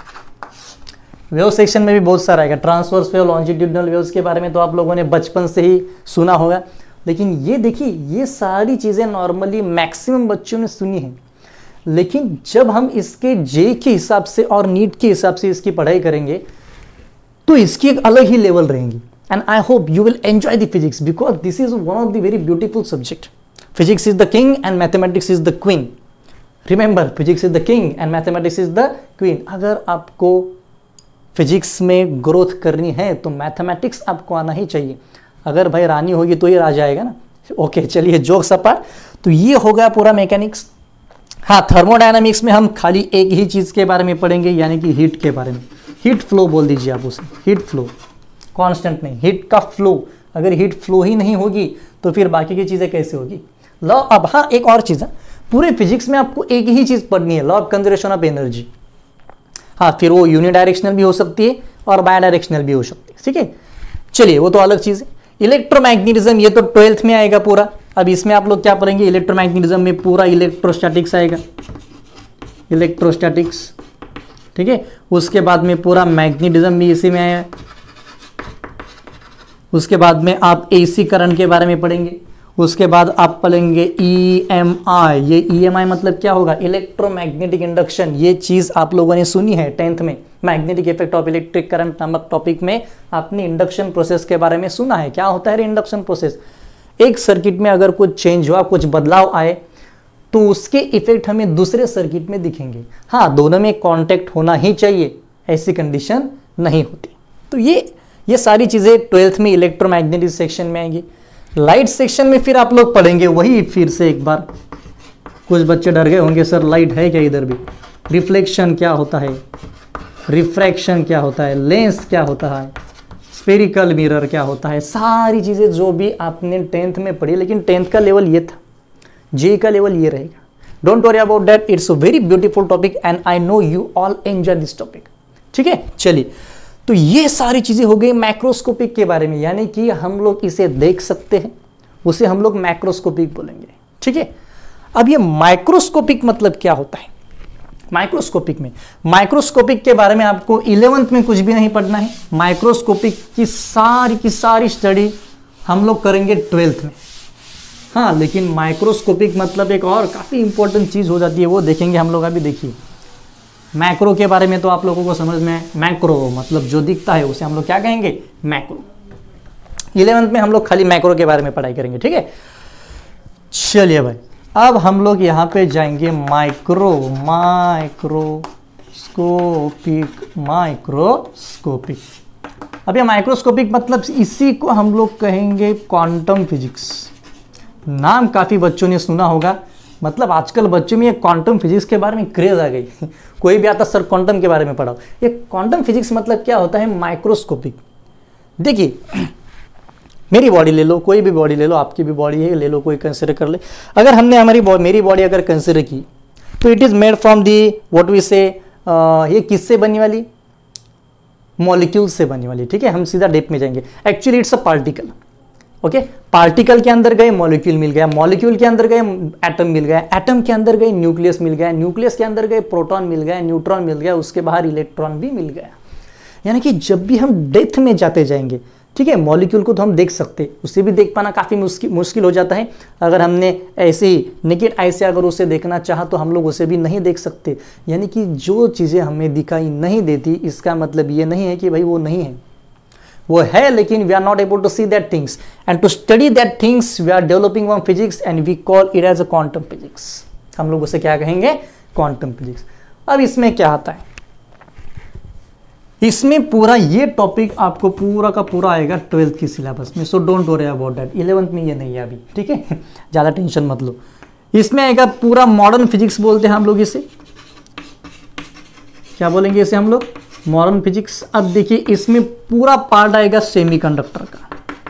वेव सेक्शन में भी बहुत सारा आएगा, ट्रांसवर्स वेव, लॉन्जिट्यूडिनल वेव्स के बारे में तो आप लोगों ने बचपन से ही सुना होगा। लेकिन ये देखिए, ये सारी चीज़ें नॉर्मली मैक्सिमम बच्चों ने सुनी है, लेकिन जब हम इसके जे के हिसाब से और नीट के हिसाब से इसकी पढ़ाई करेंगे तो इसकी एक अलग ही लेवल रहेंगी. And I hope you will enjoy the physics because this is one of the very beautiful subject. Physics is the king and mathematics is the queen. Remember, physics is the king and mathematics is the queen. अगर आपको फिजिक्स में ग्रोथ करनी है तो मैथमेटिक्स आपको आना ही चाहिए. अगर भाई रानी होगी तो ये राजा आएगा ना. ओके, चलिए जोक्स अपार्ट. तो ये हो गया पूरा मैकेनिक्स. हाँ, थर्मोडायनामिक्स में हम खाली एक ही चीज़ के बारे में पढ़ेंगे, यानी कि हीट के बारे में. हीट फ्लो बोल दीजिए आप उसे, हीट फ्लो, कांस्टेंट नहीं, हीट का फ्लो. अगर हीट फ्लो ही नहीं होगी तो फिर बाकी की चीज़ें कैसे होगी. लॉ, अब हाँ एक और चीज़ है, पूरे फिजिक्स में आपको एक ही चीज़ पढ़नी है, law of conservation of energy. हाँ, फिर वो यूनिडायरेक्शनल भी हो सकती है और बायडायरेक्शनल भी हो सकती है. ठीक है, चलिए वो तो अलग चीज़ है. इलेक्ट्रोमैग्नेटिज्म, ये तो 12th में आएगा पूरा. अब इसमें आप लोग क्या पढ़ेंगे, इलेक्ट्रोमैग्नेटिज्म में पूरा इलेक्ट्रोस्टैटिक्स आएगा, इलेक्ट्रोस्टैटिक्स. ठीक है, उसके बाद में पूरा मैग्नेटिज्म भी इसी में आया. उसके बाद में आप एसी करंट के बारे में पढ़ेंगे. उसके बाद आप पढ़ेंगे EMI. ये EMI मतलब क्या होगा, इलेक्ट्रोमैग्नेटिक इंडक्शन. ये चीज़ आप लोगों ने सुनी है 10th में, magnetic effect of electric current नामक टॉपिक में आपने इंडक्शन प्रोसेस के बारे में सुना है. क्या होता है इंडक्शन प्रोसेस, एक सर्किट में अगर कुछ चेंज हुआ, कुछ बदलाव आए तो उसके इफेक्ट हमें दूसरे सर्किट में दिखेंगे. हाँ, दोनों में कांटेक्ट होना ही चाहिए, ऐसी कंडीशन नहीं होती. तो ये सारी चीज़ें 12th में इलेक्ट्रोमैग्नेटिक सेक्शन में आएंगी. लाइट सेक्शन में फिर आप लोग पढ़ेंगे वही फिर से एक बार. कुछ बच्चे डर गए होंगे, सर लाइट है क्या इधर भी. रिफ्लेक्शन क्या होता है, रिफ्रैक्शन क्या होता है, लेंस क्या होता है, स्फेरिकल मिरर क्या होता है, सारी चीज़ें जो भी आपने 10th में पढ़ी. लेकिन 10th का लेवल ये था, जे का लेवल ये रहेगा. Don't worry about that, it's a very beautiful topic and I know you all enjoy this topic. ठीक है, चलिए. तो ये सारी चीज़ें हो गई मैक्रोस्कोपिक के बारे में, यानी कि हम लोग इसे देख सकते हैं, उसे हम लोग मैक्रोस्कोपिक बोलेंगे. ठीक है, अब ये माइक्रोस्कोपिक मतलब क्या होता है. माइक्रोस्कोपिक के बारे में आपको 11th में कुछ भी नहीं पढ़ना है. माइक्रोस्कोपिक की सारी स्टडी हम लोग करेंगे 12th में. हाँ, लेकिन माइक्रोस्कोपिक मतलब एक और काफ़ी इंपॉर्टेंट चीज़ हो जाती है, वो देखेंगे हम लोग. अभी देखिए, मैक्रो के बारे में तो आप लोगों को समझ में है. मैक्रो मतलब जो दिखता है उसे हम लोग क्या कहेंगे, मैक्रो. 11th में हम लोग खाली मैक्रो के बारे में पढ़ाई करेंगे. ठीक है, चलिए भाई, अब हम लोग यहाँ पे जाएंगे माइक्रोस्कोपिक. अब ये माइक्रोस्कोपिक मतलब इसी को हम लोग कहेंगे क्वांटम फिजिक्स. नाम काफ़ी बच्चों ने सुना होगा, मतलब आजकल बच्चों में ये क्वांटम फिजिक्स के बारे में क्रेज आ गई. कोई भी आता सर क्वांटम के बारे में पढ़ाओ. ये क्वांटम फिजिक्स मतलब क्या होता है, माइक्रोस्कोपिक. देखिए, मेरी बॉडी ले लो, कोई भी बॉडी ले लो, आपकी भी बॉडी है, ले लो, कोई कंसिडर कर ले. अगर हमने मेरी बॉडी अगर कंसिडर की तो it is made from the what we say, ये किससे बनने वाली, मॉलिक्यूल से बनने वाली. ठीक है, हम सीधा डेप में जाएंगे. Actually it's a particle. Okay, particle के अंदर गए मॉलिक्यूल मिल गया, मॉलिक्यूल के अंदर गए एटम मिल गया, एटम के अंदर गए न्यूक्लियस मिल गया, न्यूक्लियस के अंदर गए प्रोटॉन मिल गया, न्यूट्रॉन मिल गया, उसके बाहर इलेक्ट्रॉन भी मिल गया. यानी कि जब भी हम डेप्थ में जाते जाएंगे, ठीक है, मॉलिक्यूल को तो हम देख सकते, उसे भी देख पाना काफ़ी मुश्किल हो जाता है. अगर हमने ऐसे ही नेकेड आई से अगर उसे देखना चाहा तो हम लोग उसे भी नहीं देख सकते. यानी कि जो चीज़ें हमें दिखाई नहीं देती, इसका मतलब ये नहीं है कि भाई वो नहीं है, वो है, लेकिन we are not able to see that things. And to study that things we are developing one physics and we call it as a quantum physics. हम लोग उसे क्या कहेंगे, क्वांटम फिजिक्स. अब इसमें क्या आता है, इसमें पूरा ये टॉपिक आपको पूरा का पूरा आएगा 12th की सिलेबस में. So don't worry about that. 11th में ये नहीं है अभी. ठीक है, ज़्यादा टेंशन मत लो. इसमें आएगा पूरा मॉडर्न फिजिक्स बोलते हैं हम लोग इसे. क्या बोलेंगे इसे हम लोग, मॉडर्न फिजिक्स. अब देखिए, इसमें पूरा पार्ट आएगा सेमीकंडक्टर का,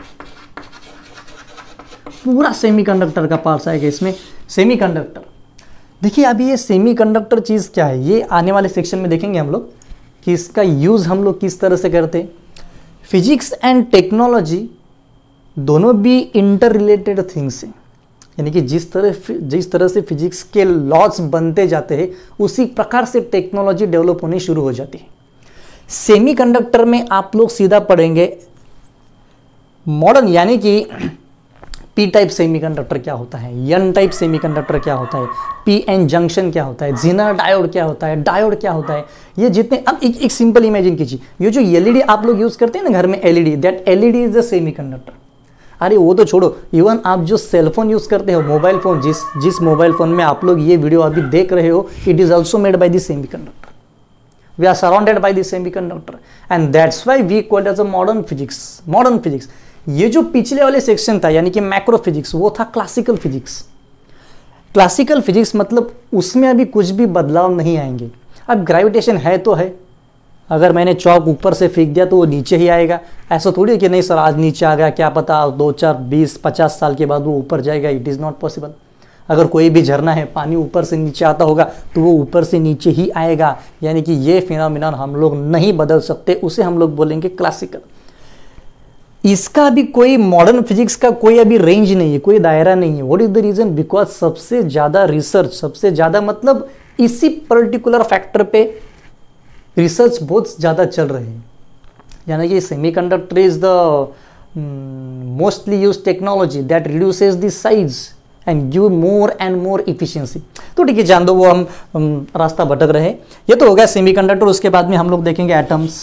पूरा सेमीकंडक्टर का पार्ट आएगा इसमें. सेमीकंडक्टर, देखिए अभी ये सेमीकंडक्टर चीज़ क्या है, ये आने वाले सेक्शन में देखेंगे हम लोग कि इसका यूज़ हम लोग किस तरह से करते हैं. फिजिक्स एंड टेक्नोलॉजी दोनों भी इंटर रिलेटेड थिंग्स हैं. यानी कि जिस तरह से फिजिक्स के लॉज बनते जाते हैं, उसी प्रकार से टेक्नोलॉजी डेवलप होनी शुरू हो जाती है. सेमीकंडक्टर में आप लोग सीधा पढ़ेंगे मॉडर्न, यानी कि पी टाइप सेमीकंडक्टर क्या होता है, एन टाइप सेमीकंडक्टर क्या होता है, पी एन जंक्शन क्या होता है, जिनर डायोड क्या होता है, डायोड क्या होता है, ये जितने। अब एक सिंपल इमेजिन कीजिए, ये जो एलईडी आप लोग यूज करते हैं ना घर में, LED, that LED is the semiconductor. अरे वो तो छोड़ो, इवन आप जो सेलफोन यूज करते हो, मोबाइल फोन, जिस मोबाइल फोन में आप लोग ये वीडियो अभी देख रहे हो, it is also made by the semiconductor. We are surrounded by the semiconductor and that's why we call it as a modern physics. Modern physics. ये जो पिछले वाले सेक्शन था यानी कि मैक्रो फिजिक्स, वो था क्लासिकल फिजिक्स। क्लासिकल फिजिक्स मतलब उसमें अभी कुछ भी बदलाव नहीं आएंगे। अब ग्रेविटेशन है तो है, अगर मैंने चौक ऊपर से फेंक दिया तो वो नीचे ही आएगा। ऐसा थोड़ी है कि नहीं सर आज नीचे आ गया, क्या पता 2, 4, 20, 50 साल के बाद वो ऊपर जाएगा। It is not possible. अगर कोई भी झरना है, पानी ऊपर से नीचे आता होगा तो वो ऊपर से नीचे ही आएगा, यानी कि ये फिनोमिनन हम लोग नहीं बदल सकते, उसे हम लोग बोलेंगे क्लासिकल। इसका भी कोई मॉडर्न फिजिक्स का कोई अभी रेंज नहीं है, कोई दायरा नहीं है। What is the reason? Because सबसे ज़्यादा रिसर्च, सबसे ज़्यादा मतलब इसी पर्टिकुलर फैक्टर पे रिसर्च बहुत ज़्यादा चल रहे हैं, यानी कि semiconductor is the mostly use technology that reduces the size and give more and more efficiency. तो ठीक है, जान दो, वो हम रास्ता भटक रहे हैं। ये तो हो गया सेमीकंडक्टर। उसके बाद में हम लोग देखेंगे एटम्स,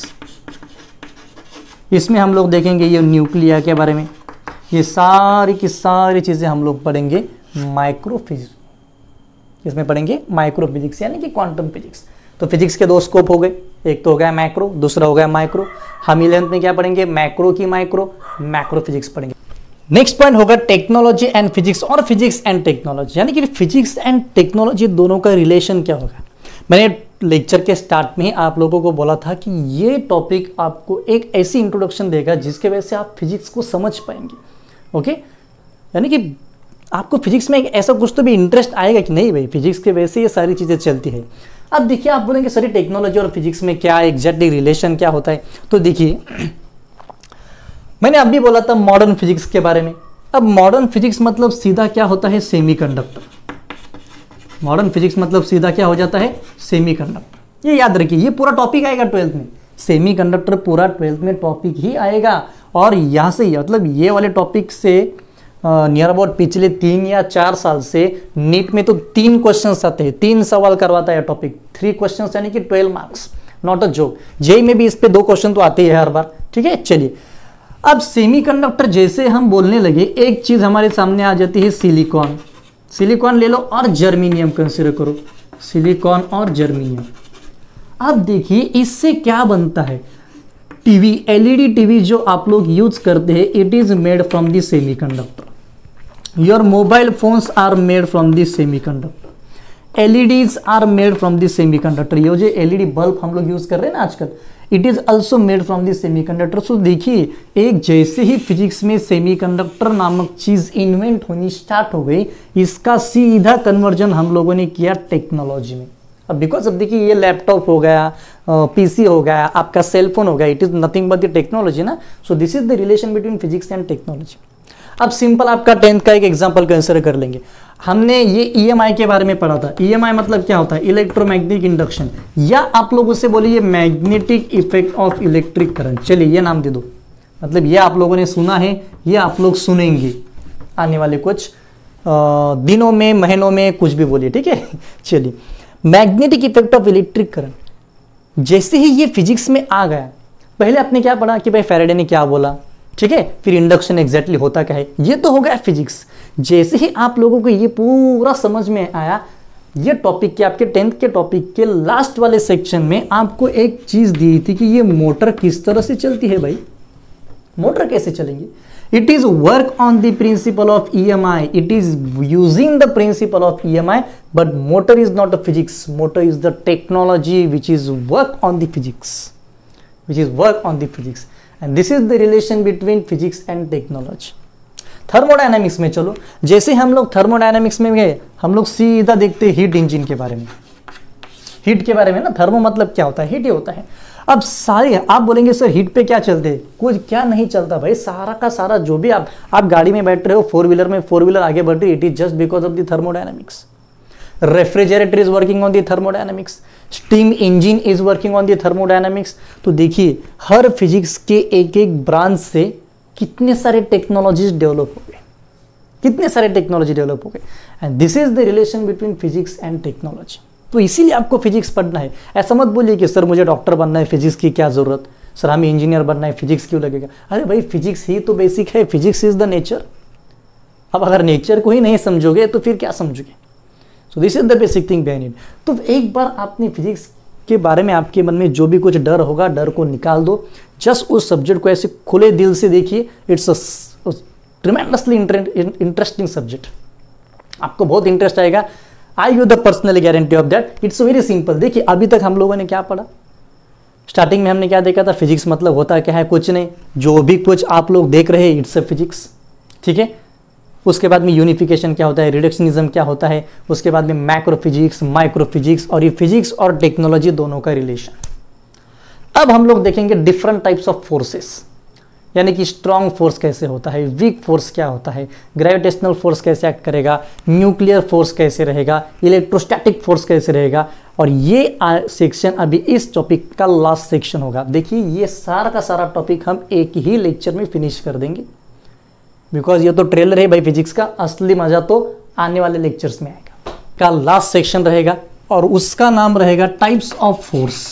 इसमें हम लोग देखेंगे ये न्यूक्लिया के बारे में, ये सारी की सारी चीज़ें हम लोग पढ़ेंगे माइक्रोफिजिक्स। इसमें पढ़ेंगे माइक्रोफिजिक्स यानी कि क्वांटम फिजिक्स। तो फिजिक्स के 2 स्कोप हो गए, एक तो हो गया मैक्रो, दूसरा हो गया माइक्रो। हम 11th में क्या पढ़ेंगे? मैक्रो की मैक्रो फिजिक्स पढ़ेंगे। नेक्स्ट पॉइंट होगा टेक्नोलॉजी एंड फिजिक्स और फिजिक्स एंड टेक्नोलॉजी, यानी कि फिजिक्स एंड टेक्नोलॉजी दोनों का रिलेशन क्या होगा। मैंने लेक्चर के स्टार्ट में ही आप लोगों को बोला था कि ये टॉपिक आपको एक ऐसी इंट्रोडक्शन देगा जिसके वजह से आप फिजिक्स को समझ पाएंगे। ओके, यानी कि आपको फिजिक्स में एक ऐसा कुछ तो भी इंटरेस्ट आएगा कि नहीं भाई फिजिक्स के वजह से ये सारी चीज़ें चलती है। अब देखिए, आप बोलेंगे सर टेक्नोलॉजी और फिजिक्स में क्या एग्जैक्टली रिलेशन क्या होता है। तो देखिए, मैंने अभी बोला था मॉडर्न फिजिक्स के बारे में। अब मॉडर्न फिजिक्स मतलब सीधा क्या होता है? सेमीकंडक्टर। मॉडर्न फिजिक्स मतलब सीधा क्या हो जाता है? सेमीकंडक्टर। ये याद रखिए, ये पूरा टॉपिक आएगा 12th में। सेमीकंडक्टर पूरा 12th में टॉपिक ही आएगा। और यहाँ से मतलब ये वाले टॉपिक से नियर अबाउट पिछले 3 या 4 साल से नीट में तो 3 क्वेश्चंस आते हैं, 3 सवाल करवाता है टॉपिक। 3 क्वेश्चंस यानी कि 12 marks, not a joke. JEE में भी इस पे 2 क्वेश्चन तो आते ही है हर बार। ठीक है, चलिए अब सेमीकंडक्टर जैसे हम बोलने लगे, एक चीज हमारे सामने आ जाती है सिलिकॉन। सिलिकॉन ले लो और जर्मेनियम कंसीडर करो, सिलिकॉन और जर्मेनियम। अब देखिए इससे क्या बनता है? टीवी, एलईडी टीवी जो आप लोग यूज करते हैं, it is made from the semiconductor. Your mobile phones are made from the semiconductor. LEDs are made from the semiconductor. ये जो एलईडी बल्ब हम लोग यूज कर रहे हैं ना आजकल, it is also made from the semiconductor. So देखिए, एक जैसे ही फिजिक्स में सेमीकंडक्टर नामक चीज इन्वेंट होनी स्टार्ट हो गई, इसका सीधा कन्वर्जन हम लोगों ने किया टेक्नोलॉजी में। अब बिकॉज अब देखिए, ये लैपटॉप हो गया, पीसी हो गया, आपका सेलफोन हो गया, it is nothing but the technology ना। So this is the relation between physics and technology. अब सिंपल आपका 10th का एक एग्जांपल कंसीडर कर लेंगे। हमने ये ईएमआई के बारे में पढ़ा था। ईएमआई मतलब क्या होता है? इलेक्ट्रोमैग्नेटिक इंडक्शन, या आप लोग उससे बोलिए magnetic effect of electric current. चलिए ये नाम दे दो, मतलब ये आप लोगों ने सुना है, ये आप लोग सुनेंगे आने वाले कुछ दिनों में, महीनों में, कुछ भी बोलिए। ठीक है, चलिए magnetic effect of electric current जैसे ही ये फिजिक्स में आ गया, पहले आपने क्या पढ़ा कि भाई फैराडे ने क्या बोला, ठीक है, फिर इंडक्शन एग्जैक्टली होता क्या है, ये तो हो गया फिजिक्स। जैसे ही आप लोगों को ये पूरा समझ में आया, ये टॉपिक के आपके 10th के टॉपिक के लास्ट वाले सेक्शन में आपको एक चीज दी थी कि ये मोटर किस तरह से चलती है। भाई मोटर कैसे चलेंगी? It is work on the principle of EMI, it is using the principle of EMI, but motor is not a physics, motor is the technology which is work on the physics, which is work on the physics, and this is the relation between physics and technology. Thermodynamics में चलो, जैसे हम लोग थर्मोडायनामिक्स में गए, हम लोग सीधा देखते हैं हीट इंजन के बारे में। हीट के बारे में ना, थर्मो मतलब क्या होता है? हीट ही होता है। अब सारे आप बोलेंगे सर हीट पे क्या चलते हैं? कुछ क्या नहीं चलता भाई, सारा का सारा जो भी आप गाड़ी में बैठ रहे हो, 4 व्हीलर में, 4 व्हीलर आगे बढ़ रही है, it is just because of the thermodynamics. Refrigerator is working on the thermodynamics, steam engine is working on the thermodynamics. तो देखिए, हर फिजिक्स के एक एक ब्रांच से कितने सारे टेक्नोलॉजीज डेवलप हो गए। कितने सारे टेक्नोलॉजी डेवलप हो गए। And this is the relation between physics and technology. तो इसीलिए आपको फिजिक्स पढ़ना है। ऐसा मत बोलिए कि सर मुझे डॉक्टर बनना है, फिजिक्स की क्या ज़रूरत, सर हमें इंजीनियर बनना है, फिजिक्स क्यों लगेगा। अरे भाई फिजिक्स ही तो बेसिक है, फिजिक्स इज द नेचर। अब अगर नेचर को ही नहीं समझोगे तो फिर क्या समझोगे। So this is the basic thing behind it. तो एक बार आपने फिजिक्स के बारे में आपके मन में जो भी कुछ डर होगा, डर को निकाल दो। जस्ट उस सब्जेक्ट को ऐसे खुले दिल से देखिए। It's a tremendously interesting subject, आपको बहुत इंटरेस्ट आएगा। I you the personally guarantee of that. It's very simple. देखिए अभी तक हम लोगों ने क्या पढ़ा, स्टार्टिंग में हमने क्या देखा था, फिजिक्स मतलब होता क्या है, कुछ नहीं, जो भी कुछ आप लोग देख रहे हैं इट्स अ फिजिक्स, ठीक है। उसके बाद में यूनिफिकेशन क्या होता है, रिडक्शनिज्म क्या होता है, उसके बाद में मैक्रोफिजिक्स, माइक्रोफिजिक्स, और ये फिजिक्स और टेक्नोलॉजी दोनों का रिलेशन। अब हम लोग देखेंगे डिफरेंट टाइप्स ऑफ फोर्सेस, यानी कि स्ट्रॉन्ग फोर्स कैसे होता है, वीक फोर्स क्या होता है, ग्रेविटेशनल फोर्स कैसे एक्ट करेगा, न्यूक्लियर फोर्स कैसे रहेगा, इलेक्ट्रोस्टैटिक फोर्स कैसे रहेगा। और ये सेक्शन अभी इस टॉपिक का लास्ट सेक्शन होगा। देखिए ये सारा का सारा टॉपिक हम एक ही लेक्चर में फिनिश कर देंगे, बिकॉज ये तो ट्रेलर है भाई फिजिक्स का, असली मजा तो आने वाले लेक्चर्स में आएगा। का लास्ट सेक्शन रहेगा और उसका नाम रहेगा टाइप्स ऑफ फोर्स।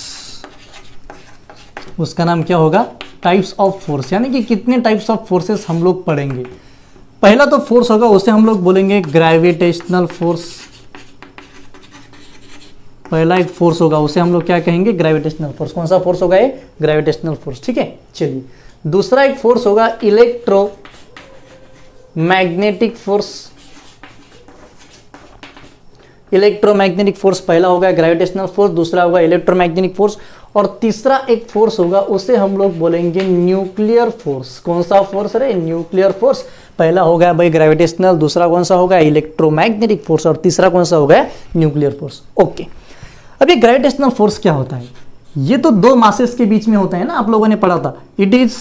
उसका नाम क्या होगा, टाइप्स ऑफ फोर्स, यानी कि कितने टाइप्स ऑफ फोर्सेस हम लोग पढ़ेंगे। पहला तो फोर्स होगा उसे हम लोग बोलेंगे ग्रेविटेशनल फोर्स। पहला एक फोर्स होगा उसे हम लोग क्या कहेंगे, ग्रेविटेशनल फोर्स। कौन सा फोर्स होगा ये, ग्रेविटेशनल फोर्स, ठीक है। चलिए दूसरा एक फोर्स होगा इलेक्ट्रोमैग्नेटिक फोर्स। इलेक्ट्रोमैग्नेटिक फोर्स पहला होगा ग्रेविटेशनल फोर्स, दूसरा होगा इलेक्ट्रोमैग्नेटिक फोर्स, और तीसरा एक फोर्स होगा उसे हम लोग बोलेंगे न्यूक्लियर फोर्स। कौन सा फोर्स है, न्यूक्लियर फोर्स। पहला होगा भाई ग्रेविटेशनल, दूसरा कौन सा होगा इलेक्ट्रोमैग्नेटिक फोर्स, और तीसरा कौन सा होगा न्यूक्लियर फोर्स। ओके, अब ये ग्रेविटेशनल फोर्स क्या होता है, ये तो दो मासेस के बीच में होता है ना, आप लोगों ने पढ़ा था। It is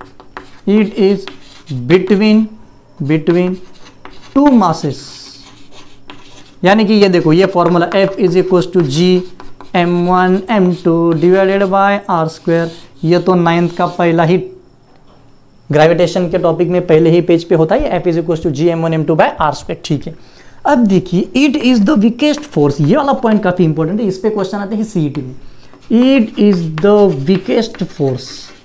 between two masses, यानी कि ये देखो ये formula F is equal to G(m1 m2) divided by r²। ये तो 9th का पहला ही ग्रेविटेशन के टॉपिक में पहले ही पेज पे होता है, F is equal to G(m1 m2) by r², ठीक है। अब देखिए it is the weakest force, ये वाला पॉइंट काफी इंपॉर्टेंट है, इस पे क्वेश्चन आते हैं सीईटी में। It is the weakest force,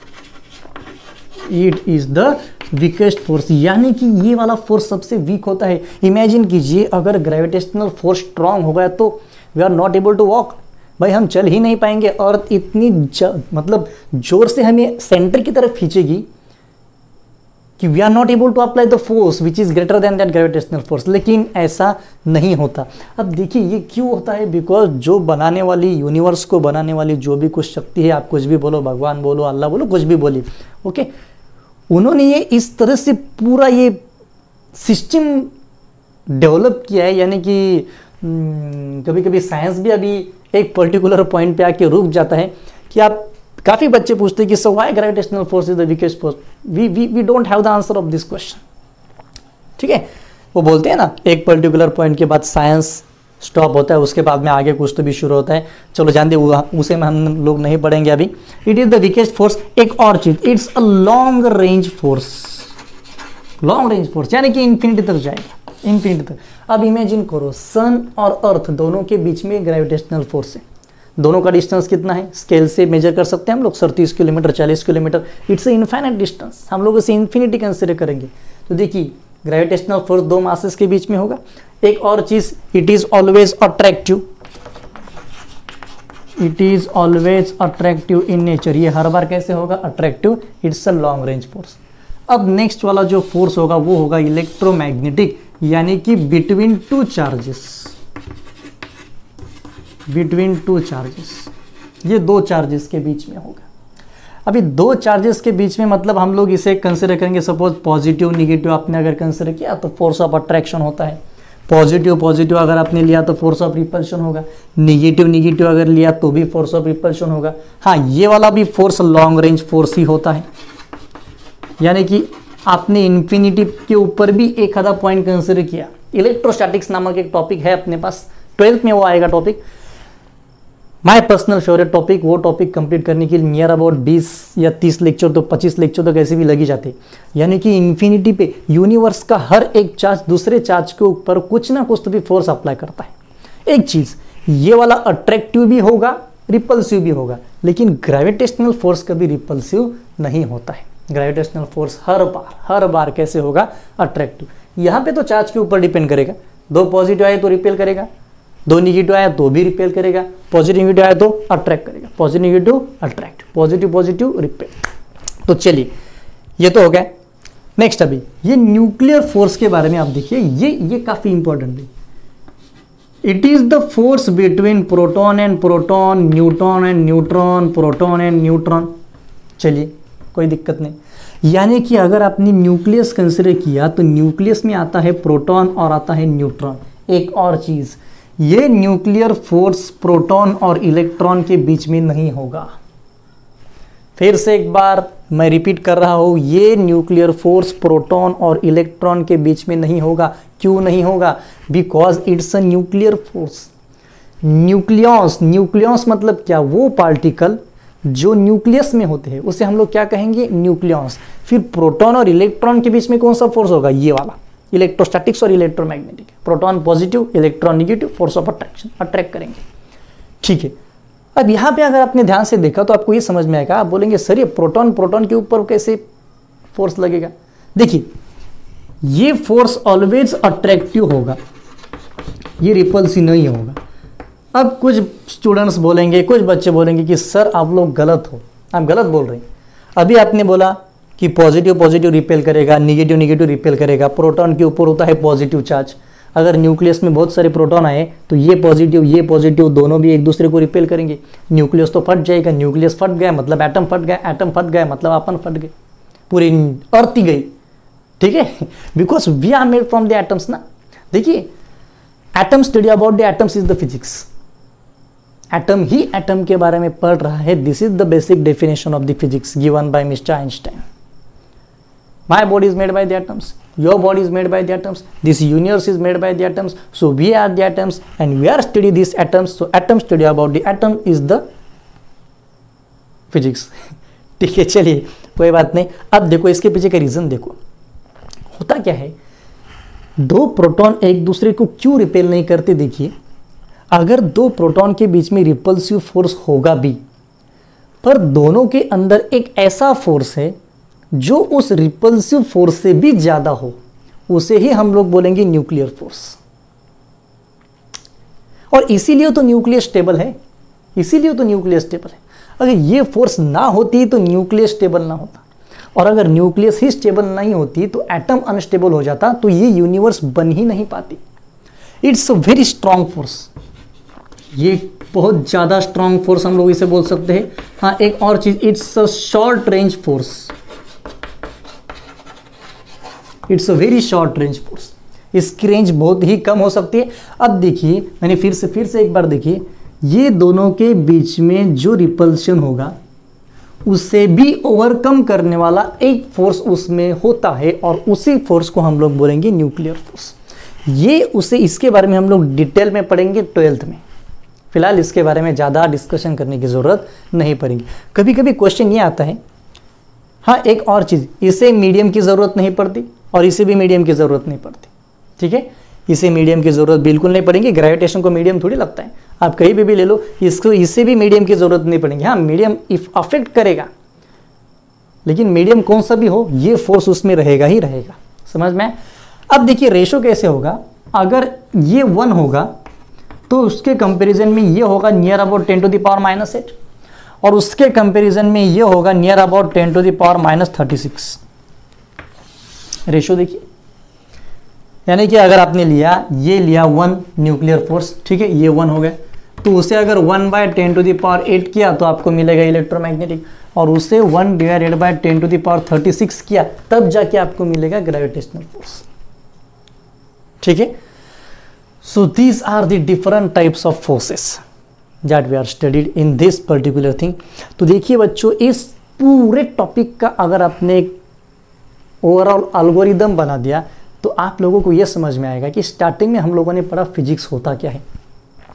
it is the weakest force, यानी कि ये वाला फोर्स सबसे वीक होता है। इमेजिन कीजिए अगर ग्रेविटेशनल फोर्स स्ट्रांग हो गया तो we are not able to walk, भाई हम चल ही नहीं पाएंगे। अर्थ इतनी मतलब जोर से हमें सेंटर की तरफ खींचेगी कि we are not able to apply the force which is greater than that gravitational force, लेकिन ऐसा नहीं होता। अब देखिए ये क्यों होता है, बिकॉज जो बनाने वाली, यूनिवर्स को बनाने वाली जो भी कुछ शक्ति है, आप कुछ भी बोलो, भगवान बोलो, अल्लाह बोलो, कुछ भी बोलिए, ओके, उन्होंने ये इस तरह से पूरा ये सिस्टम डेवलप किया है, यानी कि कभी कभी साइंस भी अभी एक पर्टिकुलर पॉइंट पे आके रुक जाता है कि आप, काफ़ी बच्चे पूछते हैं कि so why gravitational force is the weakest force. We don't have the answer of this question, ठीक है। वो बोलते हैं ना एक पर्टिकुलर पॉइंट के बाद साइंस स्टॉप होता है, उसके बाद में आगे कुछ तो भी शुरू होता है। चलो जान दे, उसे में हम लोग नहीं पढ़ेंगे अभी। It is the weakest force. एक और चीज, it's a long range force. Long range force यानी कि इंफिनिटी तक जाएगा, इंफिनिटी तक। अब इमेजिन करो सन और अर्थ दोनों के बीच में ग्रेविटेशनल फोर्स है, दोनों का डिस्टेंस कितना है, स्केल से मेजर कर सकते हैं हम लोग, 30 kilometre, 40 kilometre. It's a infinite distance, हम लोग इसे इन्फिनिटी कंसिडर करेंगे। तो देखिए ग्रेविटेशनल फोर्स दो मासेस के बीच में होगा। एक और चीज, it is always attractive, it is always attractive in nature. ये हर बार कैसे होगा, attractive. It's a long range force. अब नेक्स्ट वाला जो फोर्स होगा वो होगा इलेक्ट्रोमैग्नेटिक, यानी कि between two charges, between two charges, ये दो चार्जेस के बीच में होगा। अभी दो चार्जेस के बीच में मतलब हम लोग इसे कंसिडर करेंगे, सपोज पॉजिटिव निगेटिव आपने अगर कंसिडर किया तो फोर्स ऑफ अट्रैक्शन होता है। पॉजिटिव पॉजिटिव अगर आपने लिया तो फोर्स ऑफ रिपल्शन होगा, निगेटिव निगेटिव अगर लिया तो भी फोर्स ऑफ रिपल्शन होगा। हाँ, ये वाला भी फोर्स लॉन्ग रेंज फोर्स ही होता है, यानी कि आपने इन्फिनिटी के ऊपर भी एक आधा पॉइंट कंसिडर किया। इलेक्ट्रोस्टैटिक्स नामक एक टॉपिक है अपने पास, 12th में वो आएगा topic. My personal favourite topic, वो टॉपिक कंप्लीट करने के लिए नियर अबाउट 20 या 30 लेक्चर तो 25 लेक्चर तो कैसे भी लगी जाते। यानी कि इन्फिनिटी पे यूनिवर्स का हर एक चार्ज दूसरे चार्ज के ऊपर कुछ ना कुछ तो भी फोर्स अप्लाई करता है। एक चीज, ये वाला अट्रैक्टिव भी होगा, रिपल्सिव भी होगा, लेकिन ग्रेविटेशनल फोर्स कभी रिपल्सिव नहीं होता है। ग्रेविटेशनल फोर्स हर बार कैसे होगा, अट्रैक्टिव। यहाँ पे तो चार्ज के ऊपर डिपेंड करेगा, 2 पॉजिटिव आए तो रिपेल करेगा, 2 निगेटिव आया तो भी रिपेल करेगा, पॉजिटिव निगेटिव आया तो अट्रैक्ट करेगा, positive negative attract, positive positive repel. तो चलिए ये तो हो गया। नेक्स्ट अभी ये न्यूक्लियर फोर्स के बारे में आप देखिए, ये काफी इंपॉर्टेंट है। It is the force between proton and proton, neutron and neutron, proton and neutron. चलिए कोई दिक्कत नहीं। यानी कि अगर आपने न्यूक्लियस कंसिडर किया तो न्यूक्लियस में आता है प्रोटॉन और आता है न्यूट्रॉन। एक और चीज, ये न्यूक्लियर फोर्स प्रोटॉन और इलेक्ट्रॉन के बीच में नहीं होगा। फिर से एक बार मैं रिपीट कर रहा हूं, ये न्यूक्लियर फोर्स प्रोटॉन और इलेक्ट्रॉन के बीच में नहीं होगा। क्यों नहीं होगा? Because it's a nuclear force. Nucleus मतलब क्या? वो पार्टिकल जो न्यूक्लियस में होते हैं उसे हम लोग क्या कहेंगे? न्यूक्लियस। फिर प्रोटॉन और इलेक्ट्रॉन के बीच में कौन सा फोर्स होगा? ये वाला, इलेक्ट्रोस्टैटिक्स और electromagnetic. Proton positive, electron negative, force of attraction, attract करेंगे। ठीक है, अब यहाँ पे अगर आपने ध्यान से देखा तो आपको ये समझ में आएगा। आप बोलेंगे सर ये प्रोटॉन के ऊपर कैसे फोर्स लगेगा? देखिए, ये फोर्स ऑलवेज अट्रैक्टिव होगा, ये रिपल्सिव नहीं होगा। अब कुछ स्टूडेंट्स बोलेंगे, कुछ बच्चे बोलेंगे कि सर आप लोग गलत हो, आप गलत बोल रहे हैं। अभी आपने बोला कि पॉजिटिव रिपेल करेगा, निगेटिव रिपेल करेगा। प्रोटॉन के ऊपर होता है पॉजिटिव चार्ज। अगर न्यूक्लियस में बहुत सारे प्रोटॉन आए तो ये पॉजिटिव दोनों भी एक दूसरे को रिपेल करेंगे। न्यूक्लियस तो फट जाएगा। न्यूक्लियस फट गया मतलब एटम फट गया, एटम फट गया मतलब अपन फट गए, पूरी अर्थ ही गई। ठीक है, because we are made from the atoms ना। देखिए, atom study about the atoms is the physics. Atom ही एटम के बारे में पढ़ रहा है। This is the basic definition of the physics given by mister Einstein. My body is made by the atoms. Your body is made by the atoms. This universe is made by the atoms. So we are the atoms and we are study these atoms. So atom study about the atom is the physics. ठीक है, चलिए कोई बात नहीं। अब देखो इसके पीछे का रीजन देखो, होता क्या है। 2 प्रोटॉन एक दूसरे को क्यों रिपेल नहीं करते? देखिए, अगर 2 प्रोटॉन के बीच में रिपल्सिव फोर्स होगा भी, पर दोनों के अंदर एक ऐसा फोर्स है जो उस रिपल्सिव फोर्स से भी ज्यादा हो, उसे ही हम लोग बोलेंगे न्यूक्लियर फोर्स। और इसीलिए तो न्यूक्लियस स्टेबल है, इसीलिए तो न्यूक्लियस स्टेबल है। अगर ये फोर्स ना होती तो न्यूक्लियस स्टेबल ना होता, और अगर न्यूक्लियस ही स्टेबल नहीं होती तो एटम अनस्टेबल हो जाता, तो ये यूनिवर्स बन ही नहीं पाती। It's a very strong force, ये बहुत ज्यादा स्ट्रांग फोर्स हम लोग इसे बोल सकते हैं। हाँ, एक और चीज, it's a short range force. It's a very short range force, इसकी रेंज बहुत ही कम हो सकती है। अब देखिए, मैंने फिर से एक बार देखिए, ये दोनों के बीच में जो रिपल्शन होगा उसे भी ओवरकम करने वाला एक फोर्स उसमें होता है, और उसी फोर्स को हम लोग बोलेंगे न्यूक्लियर फोर्स। इसके बारे में हम लोग डिटेल में पढ़ेंगे 12th में। फिलहाल इसके बारे में ज़्यादा डिस्कशन करने की ज़रूरत नहीं पड़ेगी। कभी कभी क्वेश्चन ये आता है, हाँ एक और चीज़, इसे मीडियम की ज़रूरत नहीं पड़ती और इसे भी मीडियम की ज़रूरत नहीं पड़ती। ठीक है, इसे मीडियम की ज़रूरत बिल्कुल नहीं पड़ेगी। ग्रेविटेशन को मीडियम थोड़ी लगता है, आप कहीं भी ले लो, इसे भी मीडियम की ज़रूरत नहीं पड़ेगी। हाँ, मीडियम इफ अफेक्ट करेगा, लेकिन मीडियम कौन सा भी हो, ये फोर्स उसमें रहेगा ही रहेगा। समझ में? अब देखिए रेशो कैसे होगा। अगर ये 1 होगा तो उसके कंपेरिजन में ये होगा नियर अबाउट 10⁻⁻8, और उसके कंपेरिजन में ये होगा नियर अबाउट 10⁻36। रेशो देखिए, यानी कि अगर आपने लिया 1 न्यूक्लियर फोर्स, ठीक है, ये 1 हो गया, तो उसे अगर 1/10⁸ किया तो आपको मिलेगा इलेक्ट्रोमैग्नेटिक, और उसे 1/10⁻36 किया तब जाके आपको मिलेगा ग्रेविटेशनल फोर्स। ठीक है, so these are the different types of forces that we are studied in this particular thing. तो देखिए बच्चों, इस पूरे टॉपिक का अगर आपने ओवरऑल एल्गोरिदम बना दिया तो आप लोगों को यह समझ में आएगा कि स्टार्टिंग में हम लोगों ने पढ़ा फिजिक्स होता क्या है,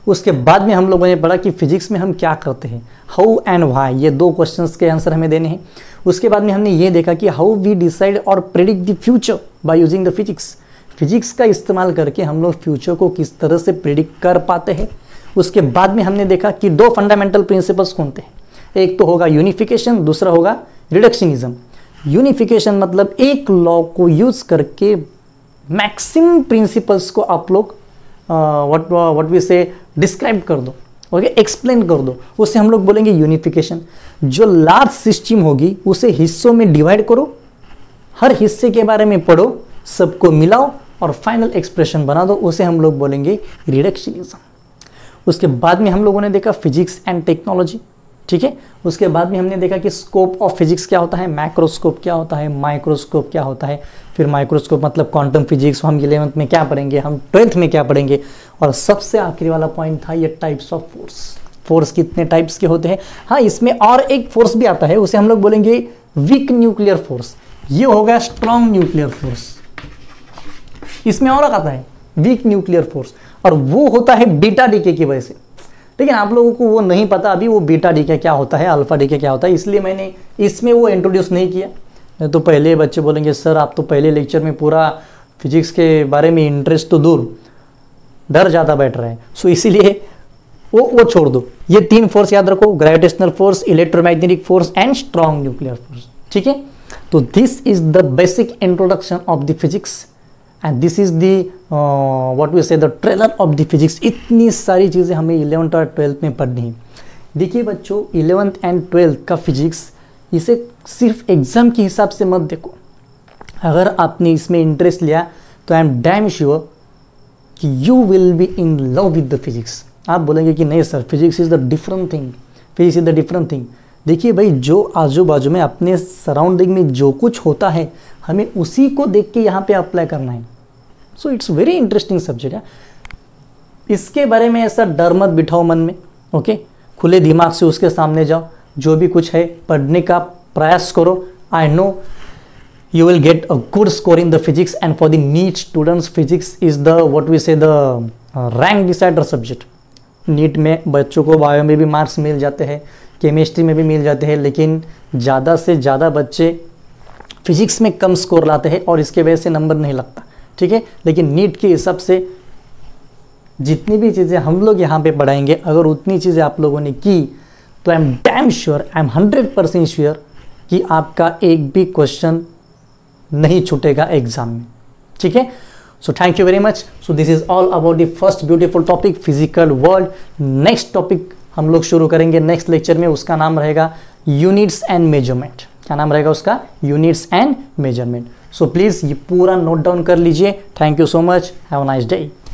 उसके बाद में हम लोगों ने पढ़ा कि फिजिक्स में हम क्या करते हैं, हाउ एंड व्हाई, ये 2 क्वेश्चंस के आंसर हमें देने हैं। उसके बाद में हमने ये देखा कि हाउ वी डिसाइड और predict the future by using the physics, physics का इस्तेमाल करके हम लोग फ्यूचर को किस तरह से प्रेडिक्ट कर पाते हैं। उसके बाद में हमने देखा कि 2 फंडामेंटल प्रिंसिपल्स कौन थे, एक तो होगा यूनिफिकेशन, दूसरा होगा रिडक्शनिज्म। यूनिफिकेशन मतलब एक लॉ को यूज करके मैक्सिमम प्रिंसिपल्स को आप लोग व्हाट वी से डिस्क्राइब कर दो, ओके, एक्सप्लेन कर दो, उसे हम लोग बोलेंगे यूनिफिकेशन। जो लार्ज सिस्टम होगी उसे हिस्सों में डिवाइड करो, हर हिस्से के बारे में पढ़ो, सबको मिलाओ और फाइनल एक्सप्रेशन बना दो, उसे हम लोग बोलेंगे रिडक्शनिज्म। उसके बाद में हम लोगों ने देखा फिजिक्स एंड टेक्नोलॉजी, ठीक है। उसके बाद में हमने देखा कि स्कोप ऑफ फिजिक्स क्या होता है, मैक्रोस्कोप क्या होता है, माइक्रोस्कोप क्या होता है, फिर माइक्रोस्कोप मतलब क्वांटम फिजिक्स हम 11th में क्या पढ़ेंगे, हम 12th में क्या पढ़ेंगे, और सबसे आखिरी वाला पॉइंट था ये टाइप्स ऑफ फोर्स, फोर्स कितने टाइप्स के होते हैं। हाँ, इसमें और एक फोर्स भी आता है, उसे हम लोग बोलेंगे वीक न्यूक्लियर फोर्स, ये होगा स्ट्रॉन्ग न्यूक्लियर फोर्स। इसमें और आता है वीक न्यूक्लियर फोर्स, और वो होता है बीटा डीके की वजह से। लेकिन आप लोगों को वो नहीं पता अभी वो बीटा डीके क्या होता है, अल्फा डीके क्या होता है, इसलिए मैंने इसमें वो इंट्रोड्यूस नहीं किया। नहीं तो पहले बच्चे बोलेंगे सर आप तो पहले लेक्चर में पूरा फिजिक्स के बारे में इंटरेस्ट तो दूर, डर ज़्यादा बैठ रहे हैं, सो इसीलिए वो छोड़ दो। ये 3 फोर्स याद रखो, gravitational force, electromagnetic force and strong nuclear force, ठीक है। तो this is the basic introduction of the physics and this is the what we say the trailer of the physics. इतनी सारी चीज़ें हमें 11th और 12th में पढ़नी है। देखिए बच्चों, 11th एंड 12th का फिजिक्स, इसे सिर्फ एग्जाम के हिसाब से मत देखो। अगर आपने इसमें इंटरेस्ट लिया तो आई एम डैम श्योर कि you will be in love with the physics. आप बोलेंगे कि नहीं sir, physics is the different thing, physics is the different thing. देखिए भाई, जो आजू बाजू में अपने सराउंडिंग में जो कुछ होता है हमें उसी को देख के यहाँ पे अप्लाई करना है। So it's very interesting subject है। इसके बारे में ऐसा डर मत बिठाओ मन में, ओके। खुले दिमाग से उसके सामने जाओ, जो भी कुछ है पढ़ने का प्रयास करो। I know you will get a good score in the physics, and for the NEET students physics is the what we say the rank decider subject। NEET में बच्चों को बायो में भी मार्क्स मिल जाते हैं, केमिस्ट्री में भी मिल जाते हैं, लेकिन ज़्यादा से ज़्यादा बच्चे फिजिक्स में कम स्कोर लाते हैं और इसके वजह से नंबर नहीं लगता, ठीक है। लेकिन नीट के हिसाब से जितनी भी चीज़ें हम लोग यहाँ पे पढ़ाएंगे, अगर उतनी चीज़ें आप लोगों ने की तो I am damn sure, I am 100% sure कि आपका एक भी क्वेश्चन नहीं छूटेगा एग्जाम में, ठीक है। So thank you very much. So this is all about the first beautiful topic physical world. Next topic हम लोग शुरू करेंगे नेक्स्ट लेक्चर में, उसका नाम रहेगा यूनिट्स एंड मेजरमेंट। क्या नाम रहेगा उसका? Units and measurement. So please ये पूरा नोट डाउन कर लीजिए। Thank you so much, have a nice day.